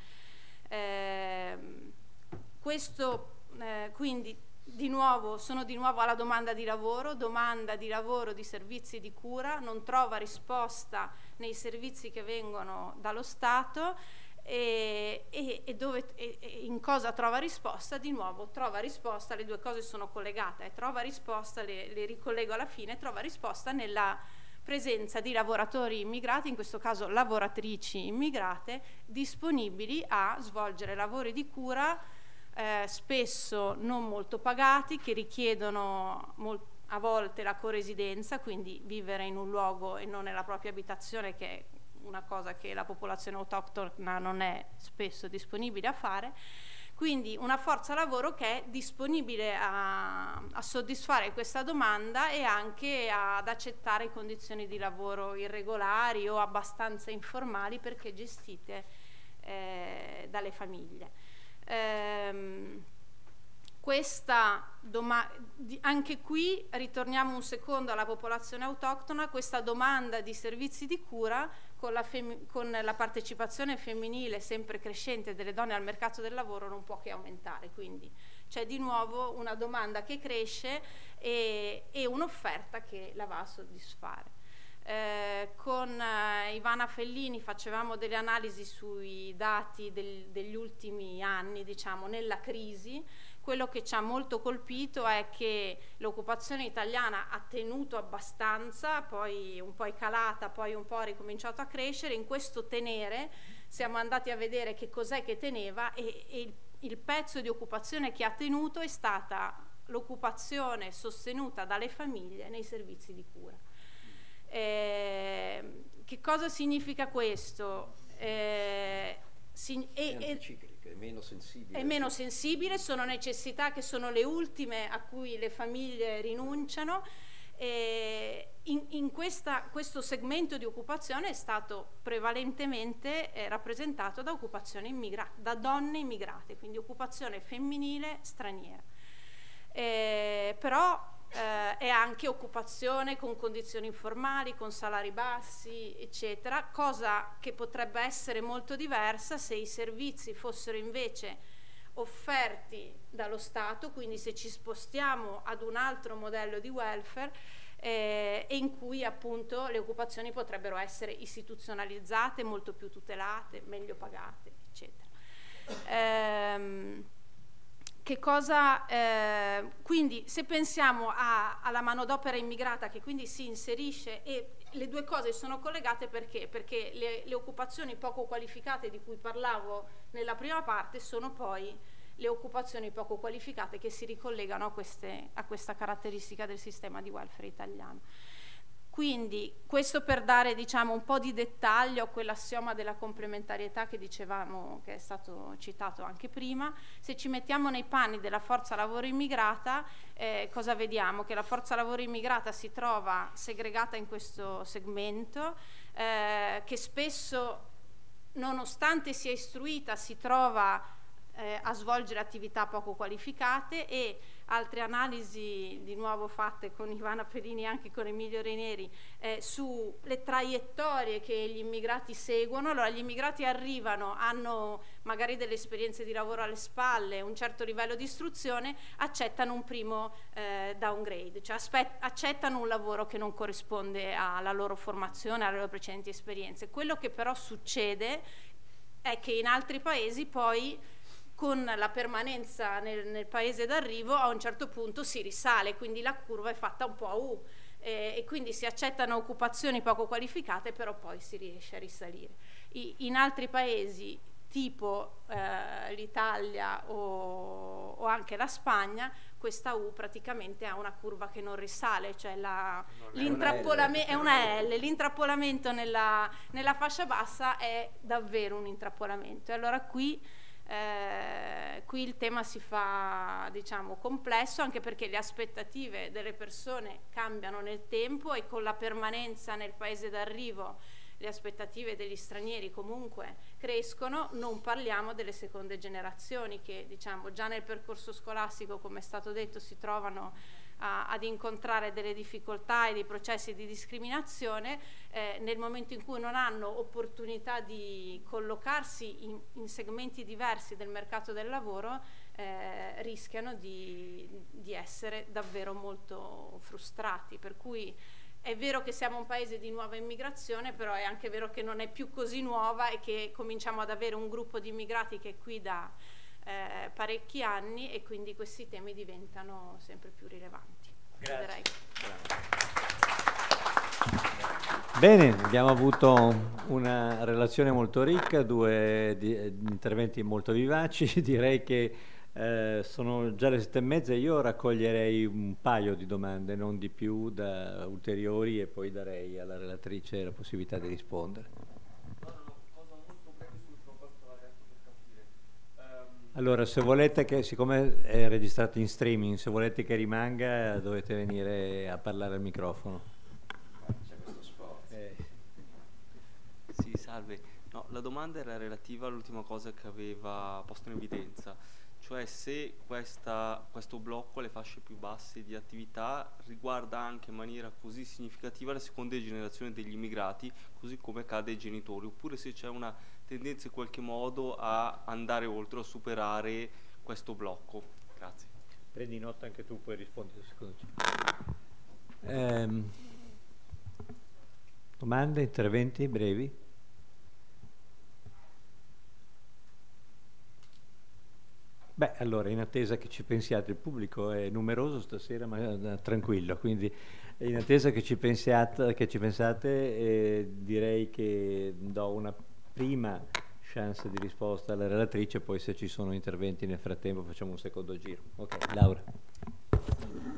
quindi sono di nuovo alla domanda di lavoro di servizi di cura, non trova risposta nei servizi che vengono dallo Stato e in cosa trova risposta? Di nuovo trova risposta, le due cose sono collegate, trova risposta, le ricollego alla fine, trova risposta nella presenza di lavoratori immigrati, in questo caso lavoratrici immigrate, disponibili a svolgere lavori di cura spesso non molto pagati, che richiedono a volte la coresidenza, quindi vivere in un luogo e non nella propria abitazione, che è una cosa che la popolazione autoctona non è spesso disponibile a fare. Quindi una forza lavoro che è disponibile a soddisfare questa domanda e anche ad accettare condizioni di lavoro irregolari o abbastanza informali perché gestite dalle famiglie. Anche qui ritorniamo un secondo alla popolazione autoctona. Questa domanda di servizi di cura con la partecipazione femminile sempre crescente delle donne al mercato del lavoro non può che aumentare, quindi c'è di nuovo una domanda che cresce e un'offerta che la va a soddisfare. Con Ivana Fellini facevamo delle analisi sui dati degli ultimi anni, diciamo, nella crisi. Quello che ci ha molto colpito è che l'occupazione italiana ha tenuto abbastanza, poi un po' è calata, poi un po' ha ricominciato a crescere. In questo tenere siamo andati a vedere che cos'è che teneva e il pezzo di occupazione che ha tenuto è stata l'occupazione sostenuta dalle famiglie nei servizi di cura. Che cosa significa questo? È È meno sensibile. È meno sensibile, sono necessità che sono le ultime a cui le famiglie rinunciano. Questo segmento di occupazione è stato prevalentemente rappresentato da occupazione da donne immigrate, quindi occupazione femminile straniera. Però è anche occupazione con condizioni informali, con salari bassi, eccetera, cosa che potrebbe essere molto diversa se i servizi fossero invece offerti dallo Stato, quindi se ci spostiamo ad un altro modello di welfare e in cui appunto le occupazioni potrebbero essere istituzionalizzate, molto più tutelate, meglio pagate, eccetera. Quindi se pensiamo alla manodopera immigrata che quindi si inserisce, e le due cose sono collegate perché le occupazioni poco qualificate di cui parlavo nella prima parte sono poi le occupazioni poco qualificate che si ricollegano a questa caratteristica del sistema di welfare italiano. Quindi questo per dare, diciamo, un po' di dettaglio a quell'assioma della complementarietà che dicevamo, che è stato citato anche prima. Se ci mettiamo nei panni della forza lavoro immigrata, cosa vediamo? Che la forza lavoro immigrata si trova segregata in questo segmento, che spesso, nonostante sia istruita, si trova a svolgere attività poco qualificate, e altre analisi di nuovo fatte con Ivana Perini e anche con Emilio Renieri sulle traiettorie che gli immigrati seguono. Allora gli immigrati arrivano, hanno magari delle esperienze di lavoro alle spalle, un certo livello di istruzione, accettano un primo downgrade, cioè accettano un lavoro che non corrisponde alla loro formazione, alle loro precedenti esperienze. Quello che però succede è che in altri paesi poi, con la permanenza nel paese d'arrivo, a un certo punto si risale, quindi la curva è fatta un po' a U, e quindi si accettano occupazioni poco qualificate, però poi si riesce a risalire. In altri paesi, tipo l'Italia o anche la Spagna, questa U praticamente ha una curva che non risale, cioè l'intrappolamento è una L, l'intrappolamento nella fascia bassa è davvero un intrappolamento. E allora qui il tema si fa, diciamo, complesso, anche perché le aspettative delle persone cambiano nel tempo, e con la permanenza nel paese d'arrivo le aspettative degli stranieri comunque crescono. Non parliamo delle seconde generazioni che, diciamo, già nel percorso scolastico, come è stato detto, si trovano ad incontrare delle difficoltà e dei processi di discriminazione. Nel momento in cui non hanno opportunità di collocarsi in segmenti diversi del mercato del lavoro, rischiano di essere davvero molto frustrati. Per cui è vero che siamo un paese di nuova immigrazione, però è anche vero che non è più così nuova, e che cominciamo ad avere un gruppo di immigrati che è qui da parecchi anni, e quindi questi temi diventano sempre più rilevanti. Grazie. Bene, abbiamo avuto una relazione molto ricca, due interventi molto vivaci. Direi che sono già le 7:30, io raccoglierei un paio di domande, non di più, da ulteriori, e poi darei alla relatrice la possibilità di rispondere. Allora, se volete che, siccome è registrato in streaming, se volete che rimanga, dovete venire a parlare al microfono. C'è questo sforzo. Sì, salve. No, la domanda era relativa all'ultima cosa che aveva posto in evidenza, cioè se questo blocco alle fasce più basse di attività riguarda anche in maniera così significativa la seconda generazione degli immigrati, così come accade ai genitori, oppure se c'è una tendenza in qualche modo a andare oltre, a superare questo blocco. Grazie. Prendi nota anche tu, puoi rispondere secondo te. Domande, interventi brevi? Beh, allora, in attesa che ci pensiate, il pubblico è numeroso stasera, ma tranquillo, quindi in attesa che ci pensate, direi che do una prima chance di risposta alla relatrice, poi se ci sono interventi nel frattempo facciamo un secondo giro. Ok, Laura.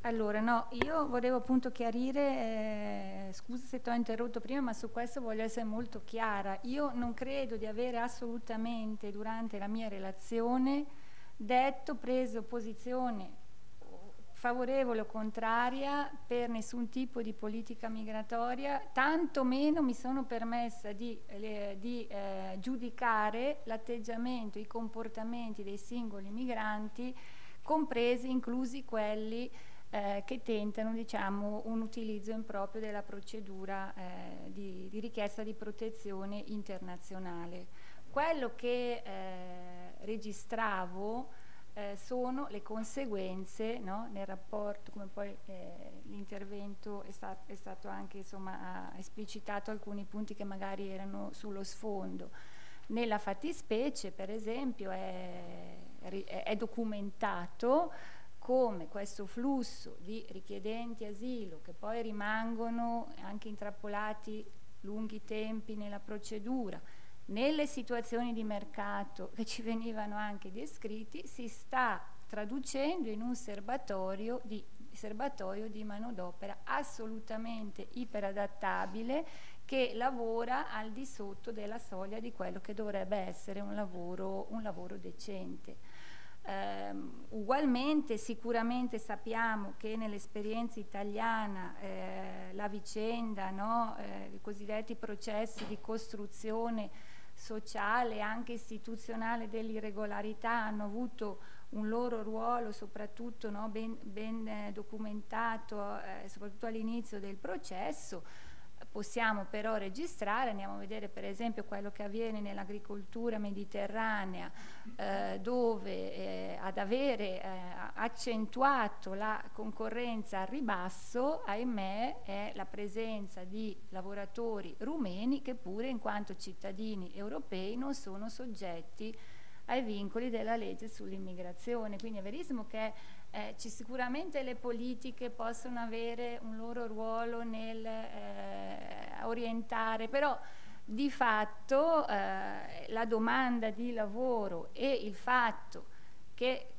Allora, no, io volevo appunto chiarire, scusa se ti ho interrotto prima, ma su questo voglio essere molto chiara. Io non credo di avere assolutamente durante la mia relazione preso posizione favorevole o contraria per nessun tipo di politica migratoria, tanto meno mi sono permessa di giudicare l'atteggiamento, i comportamenti dei singoli migranti, inclusi quelli che tentano, diciamo, un utilizzo improprio della procedura di richiesta di protezione internazionale. Quello che registravo sono le conseguenze, no, nel rapporto, come poi l'intervento è stato anche, insomma, ha esplicitato alcuni punti che magari erano sullo sfondo. Nella fattispecie, per esempio, è documentato come questo flusso di richiedenti asilo, che poi rimangono anche intrappolati lunghi tempi nella procedura, nelle situazioni di mercato che ci venivano anche descritti, si sta traducendo in un serbatoio di manodopera assolutamente iperadattabile, che lavora al di sotto della soglia di quello che dovrebbe essere un lavoro decente. Ugualmente sicuramente sappiamo che nell'esperienza italiana la vicenda, no, i cosiddetti processi di costruzione sociale e anche istituzionale dell'irregolarità hanno avuto un loro ruolo, soprattutto, no, ben documentato, soprattutto all'inizio del processo. Possiamo però registrare, andiamo a vedere per esempio quello che avviene nell'agricoltura mediterranea, dove ad avere accentuato la concorrenza al ribasso, ahimè, è la presenza di lavoratori rumeni che pure in quanto cittadini europei non sono soggetti ai vincoli della legge sull'immigrazione. Quindi è verissimo che sicuramente le politiche possono avere un loro ruolo nel orientare, però di fatto la domanda di lavoro e il fatto che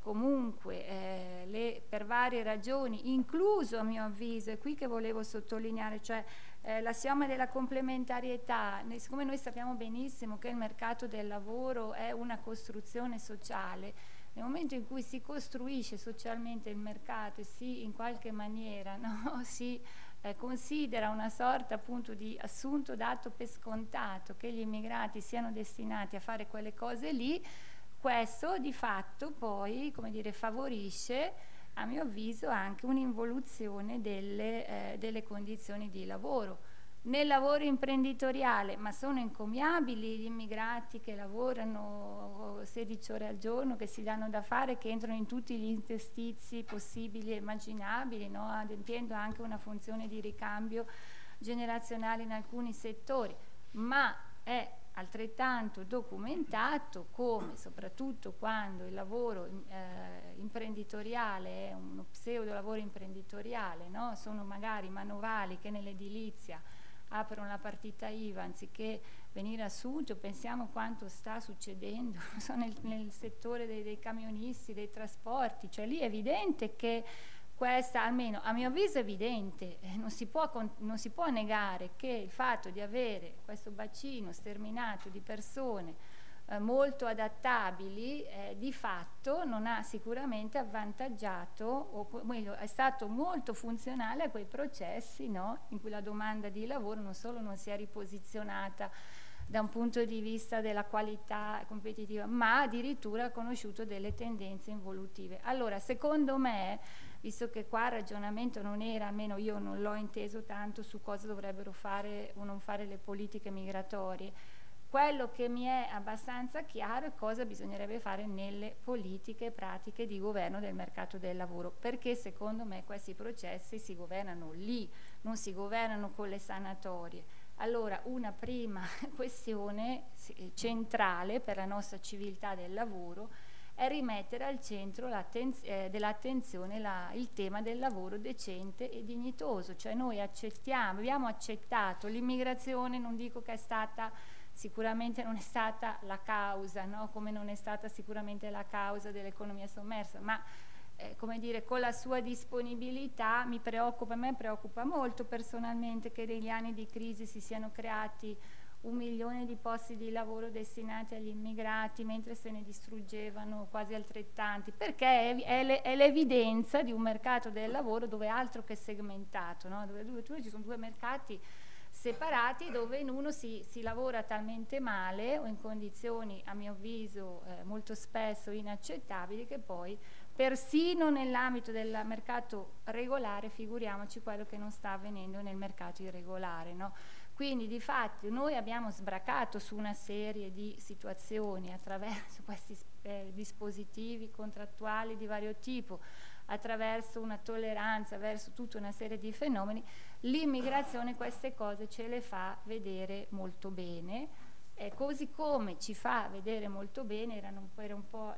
comunque per varie ragioni, incluso a mio avviso, è qui che volevo sottolineare, cioè l'assioma della complementarietà, siccome noi sappiamo benissimo che il mercato del lavoro è una costruzione sociale, nel momento in cui si costruisce socialmente il mercato e si in qualche maniera, no, si considera una sorta appunto di assunto dato per scontato che gli immigrati siano destinati a fare quelle cose lì, questo di fatto poi, come dire, favorisce a mio avviso anche un'involuzione delle condizioni di lavoro. Nel lavoro imprenditoriale, ma sono encomiabili gli immigrati che lavorano 16 ore al giorno, che si danno da fare, che entrano in tutti gli interstizi possibili e immaginabili, no? Adempiendo anche una funzione di ricambio generazionale in alcuni settori, ma è altrettanto documentato come, soprattutto quando il lavoro imprenditoriale è uno pseudo lavoro imprenditoriale, no? Sono magari manovali che nell'edilizia aprono la partita IVA anziché venire assunto. Pensiamo quanto sta succedendo nel settore dei camionisti, dei trasporti, cioè lì è evidente che questa, almeno a mio avviso è evidente, non si può negare che il fatto di avere questo bacino sterminato di persone molto adattabili di fatto non ha sicuramente avvantaggiato, o meglio è stato molto funzionale a quei processi, no, in cui la domanda di lavoro non solo non si è riposizionata da un punto di vista della qualità competitiva, ma addirittura ha conosciuto delle tendenze involutive. Allora, secondo me, visto che qua il ragionamento non era, almeno io non l'ho inteso tanto su cosa dovrebbero fare o non fare le politiche migratorie, quello che mi è abbastanza chiaro è cosa bisognerebbe fare nelle politiche pratiche di governo del mercato del lavoro, perché secondo me questi processi si governano lì, non si governano con le sanatorie. Allora, una prima questione centrale per la nostra civiltà del lavoro è rimettere al centro dell'attenzione il tema del lavoro decente e dignitoso, cioè noi abbiamo accettato l'immigrazione, non dico che è stata, sicuramente non è stata la causa, no? Come non è stata sicuramente la causa dell'economia sommersa, ma come dire, con la sua disponibilità. A me preoccupa molto personalmente che negli anni di crisi si siano creati 1 milione di posti di lavoro destinati agli immigrati, mentre se ne distruggevano quasi altrettanti, perché è l'evidenza di un mercato del lavoro dove altro che segmentato, no? Dove ci sono 2 mercati separati, dove in uno si lavora talmente male o in condizioni, a mio avviso, molto spesso inaccettabili, che poi persino nell'ambito del mercato regolare, figuriamoci quello che non sta avvenendo nel mercato irregolare, no? Quindi di fatto noi abbiamo sbracato su una serie di situazioni attraverso questi dispositivi contrattuali di vario tipo, attraverso una tolleranza verso tutta una serie di fenomeni. L'immigrazione queste cose ce le fa vedere molto bene, così come ci fa vedere molto bene, era un po'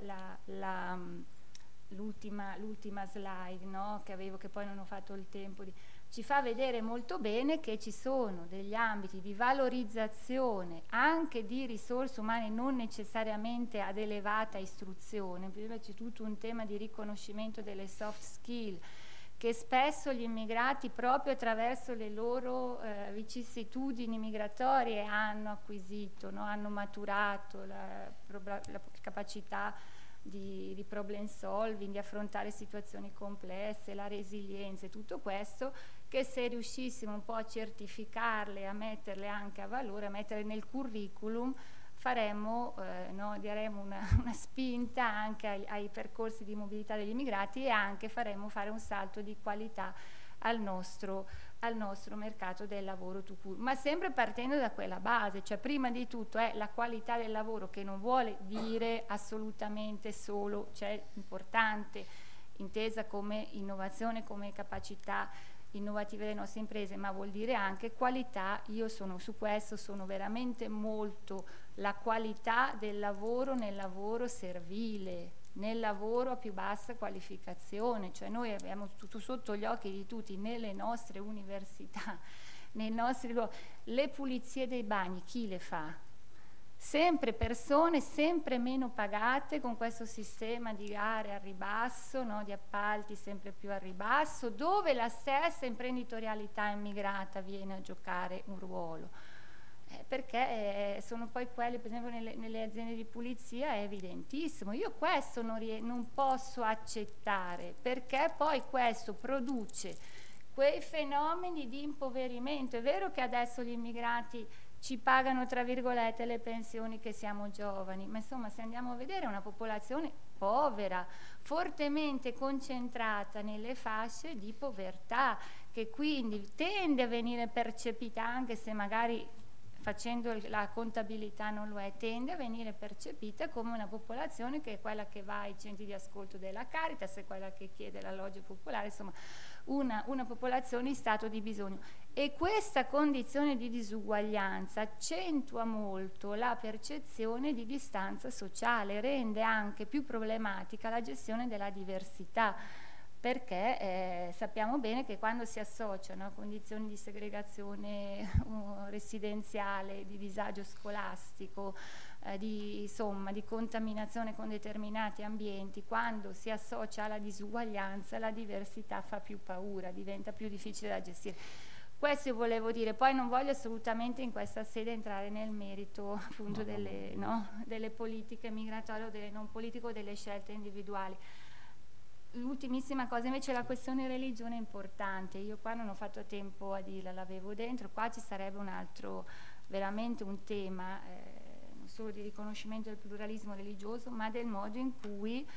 l'ultima slide, no? Che avevo, che poi non ho fatto il tempo di... Ci fa vedere molto bene che ci sono degli ambiti di valorizzazione anche di risorse umane, non necessariamente ad elevata istruzione. C'è tutto un tema di riconoscimento delle soft skill che spesso gli immigrati, proprio attraverso le loro vicissitudini migratorie, hanno acquisito, no? Hanno maturato la capacità di problem solving, di affrontare situazioni complesse, la resilienza e tutto questo, che se riuscissimo un po' a certificarle, a metterle anche a valore, a metterle nel curriculum, faremmo, daremo una spinta anche ai percorsi di mobilità degli immigrati e anche faremo fare un salto di qualità al nostro mercato del lavoro tout court, ma sempre partendo da quella base, cioè prima di tutto è la qualità del lavoro, che non vuole dire assolutamente solo, cioè importante, intesa come innovazione, come capacità innovative delle nostre imprese, ma vuol dire anche qualità. Io su questo sono veramente molto la qualità del lavoro nel lavoro servile, nel lavoro a più bassa qualificazione, cioè noi abbiamo tutto sotto gli occhi di tutti, nelle nostre università, nei nostri luoghi, le pulizie dei bagni, chi le fa? Sempre persone sempre meno pagate, con questo sistema di gare a ribasso, no? Di appalti sempre più a ribasso, dove la stessa imprenditorialità immigrata viene a giocare un ruolo. Perché sono poi quelli, per esempio nelle aziende di pulizia è evidentissimo. Io questo non posso accettare, perché poi questo produce quei fenomeni di impoverimento. È vero che adesso gli immigrati ci pagano, tra virgolette, le pensioni che siamo giovani, ma insomma, se andiamo a vedere, è una popolazione povera, fortemente concentrata nelle fasce di povertà, che quindi tende a venire percepita, anche se magari facendo la contabilità non lo è, tende a venire percepita come una popolazione che è quella che va ai centri di ascolto della Caritas, è quella che chiede l'alloggio popolare, insomma una popolazione in stato di bisogno. E questa condizione di disuguaglianza accentua molto la percezione di distanza sociale, rende anche più problematica la gestione della diversità, perché sappiamo bene che quando si associano a condizioni di segregazione residenziale, di disagio scolastico, di contaminazione con determinati ambienti, quando si associa alla disuguaglianza, la diversità fa più paura, diventa più difficile da gestire. Questo io volevo dire, poi non voglio assolutamente in questa sede entrare nel merito appunto delle politiche migratorie o delle non politiche o delle scelte individuali. L'ultimissima cosa invece è la questione religione è importante. Io qua non ho fatto tempo a dirla, l'avevo dentro, qua ci sarebbe un altro, veramente un tema non solo di riconoscimento del pluralismo religioso, ma del modo in cui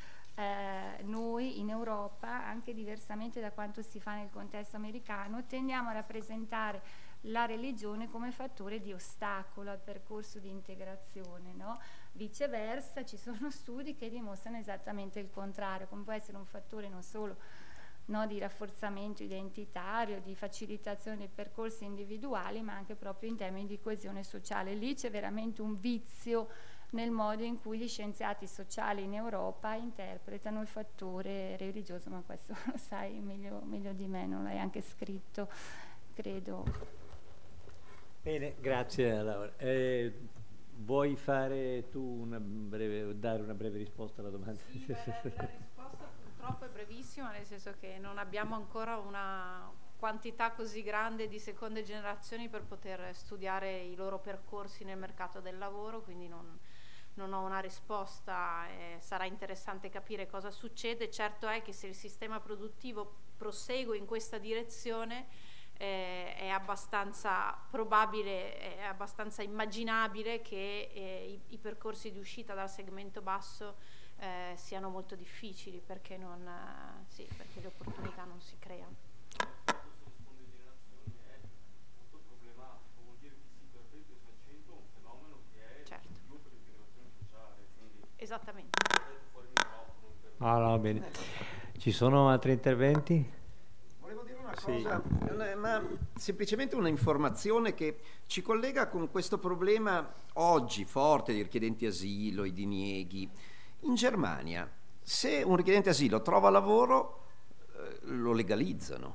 noi in Europa, anche diversamente da quanto si fa nel contesto americano, tendiamo a rappresentare la religione come fattore di ostacolo al percorso di integrazione, no? Viceversa, ci sono studi che dimostrano esattamente il contrario, come può essere un fattore non solo di rafforzamento identitario, di facilitazione dei percorsi individuali, ma anche proprio in termini di coesione sociale. Lì c'è veramente un vizio nel modo in cui gli scienziati sociali in Europa interpretano il fattore religioso, ma questo lo sai meglio di me, non l'hai anche scritto, credo. Bene, grazie Laura. Vuoi fare tu dare una breve risposta alla domanda? Sì, la risposta purtroppo purtroppo è brevissima, nel senso che non abbiamo ancora una quantità così grande di seconde generazioni per poter studiare i loro percorsi nel mercato del lavoro, quindi non ho una risposta, sarà interessante capire cosa succede. Certo è che se il sistema produttivo prosegue in questa direzione è abbastanza probabile, è abbastanza immaginabile che i percorsi di uscita dal segmento basso siano molto difficili, perché perché le opportunità non si creano. Esattamente. No, bene. Ci sono altri interventi? Volevo dire una cosa, ma semplicemente una informazione che ci collega con questo problema oggi forte dei richiedenti asilo, i dinieghi. In Germania, se un richiedente asilo trova lavoro, lo legalizzano.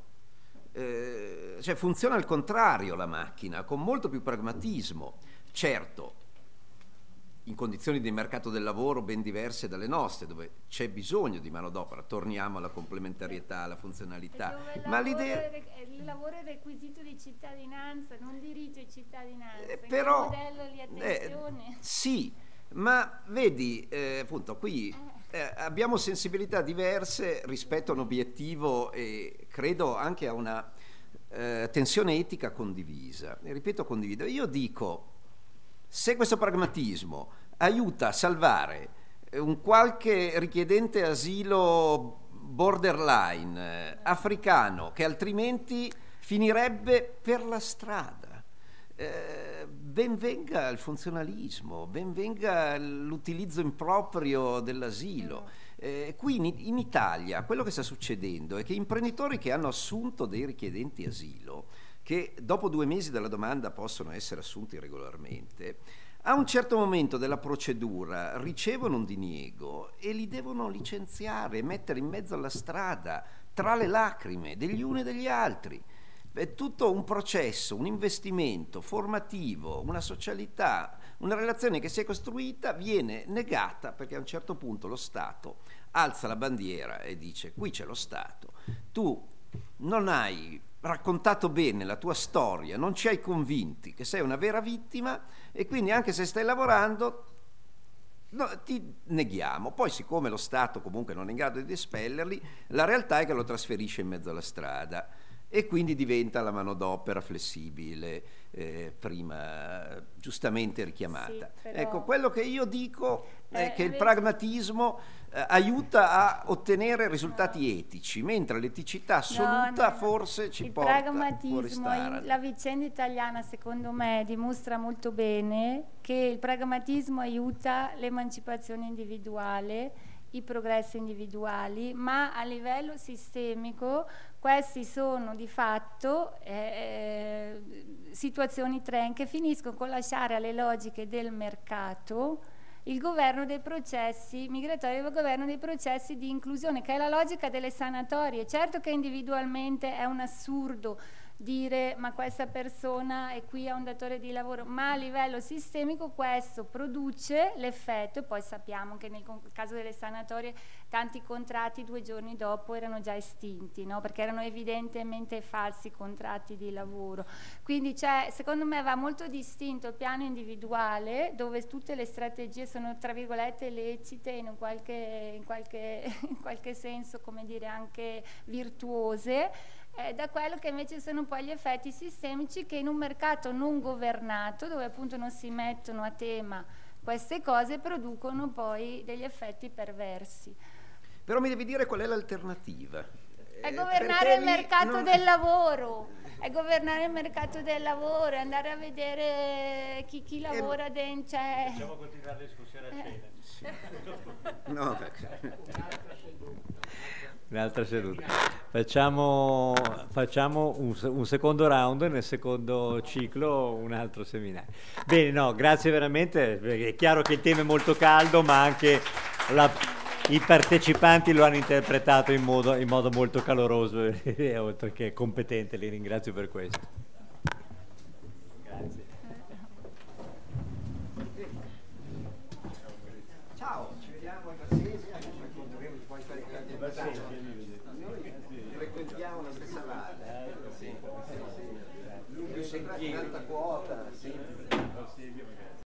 Cioè funziona al contrario la macchina, con molto più pragmatismo. Certo, in condizioni di mercato del lavoro ben diverse dalle nostre, dove c'è bisogno di manodopera, torniamo alla complementarietà, alla funzionalità. Ma l'idea... Il lavoro è requisito di cittadinanza, non diritto di cittadinanza. Però, che modello di attenzione? sì, ma vedi, appunto, qui abbiamo sensibilità diverse rispetto a un obiettivo e credo anche a una tensione etica condivisa. E ripeto, condivido. Io dico, se questo pragmatismo aiuta a salvare un qualche richiedente asilo borderline africano che altrimenti finirebbe per la strada, ben venga il funzionalismo, ben venga l'utilizzo improprio dell'asilo. Qui in Italia quello che sta succedendo è che imprenditori che hanno assunto dei richiedenti asilo, che dopo 2 mesi dalla domanda possono essere assunti regolarmente, a un certo momento della procedura ricevono un diniego e li devono licenziare, mettere in mezzo alla strada, tra le lacrime degli uni e degli altri. È tutto un processo, un investimento formativo, una socialità, una relazione che si è costruita, viene negata perché a un certo punto lo Stato alza la bandiera e dice: qui c'è lo Stato, tu non hai raccontato bene la tua storia, non ci hai convinti che sei una vera vittima e quindi anche se stai lavorando ti neghiamo. Poi, siccome lo Stato comunque non è in grado di espellerli, la realtà è che lo trasferisce in mezzo alla strada e quindi diventa la manodopera flessibile, prima giustamente richiamata. Sì, però... Ecco, quello che io dico è che il pragmatismo aiuta a ottenere risultati etici, mentre l'eticità assoluta forse ci porta fuori strada. La vicenda italiana, secondo me, dimostra molto bene che il pragmatismo aiuta l'emancipazione individuale, i progressi individuali, ma a livello sistemico questi sono di fatto situazioni trend che finiscono con lasciare alle logiche del mercato il governo dei processi migratori, il governo dei processi di inclusione, che è la logica delle sanatorie. Certo che individualmente è un assurdo dire ma questa persona è qui a un datore di lavoro, ma a livello sistemico questo produce l'effetto, e poi sappiamo che nel caso delle sanatorie tanti contratti 2 giorni dopo erano già estinti, no? Perché erano evidentemente falsi contratti di lavoro. Quindi secondo me va molto distinto il piano individuale, dove tutte le strategie sono tra virgolette lecite, in qualche senso, come dire, anche virtuose, da quello che invece sono poi gli effetti sistemici che in un mercato non governato, dove appunto non si mettono a tema queste cose, producono poi degli effetti perversi. Però mi devi dire qual è l'alternativa. È governare il mercato del lavoro, è governare il mercato del lavoro, andare a vedere chi lavora dentro. Facciamo continuare la discussione a cena. No, perché... Un'altra seduta. Facciamo un secondo round, nel secondo ciclo un altro seminario. Bene, no, grazie veramente, perché è chiaro che il tema è molto caldo, ma anche i partecipanti lo hanno interpretato in modo molto caloroso e oltre che competente, li ringrazio per questo. Grazie. Ciao, ci vediamo in Assisi, incontreremo poi Noi frequentiamo la stessa valle. Lui sempre un'alta quota.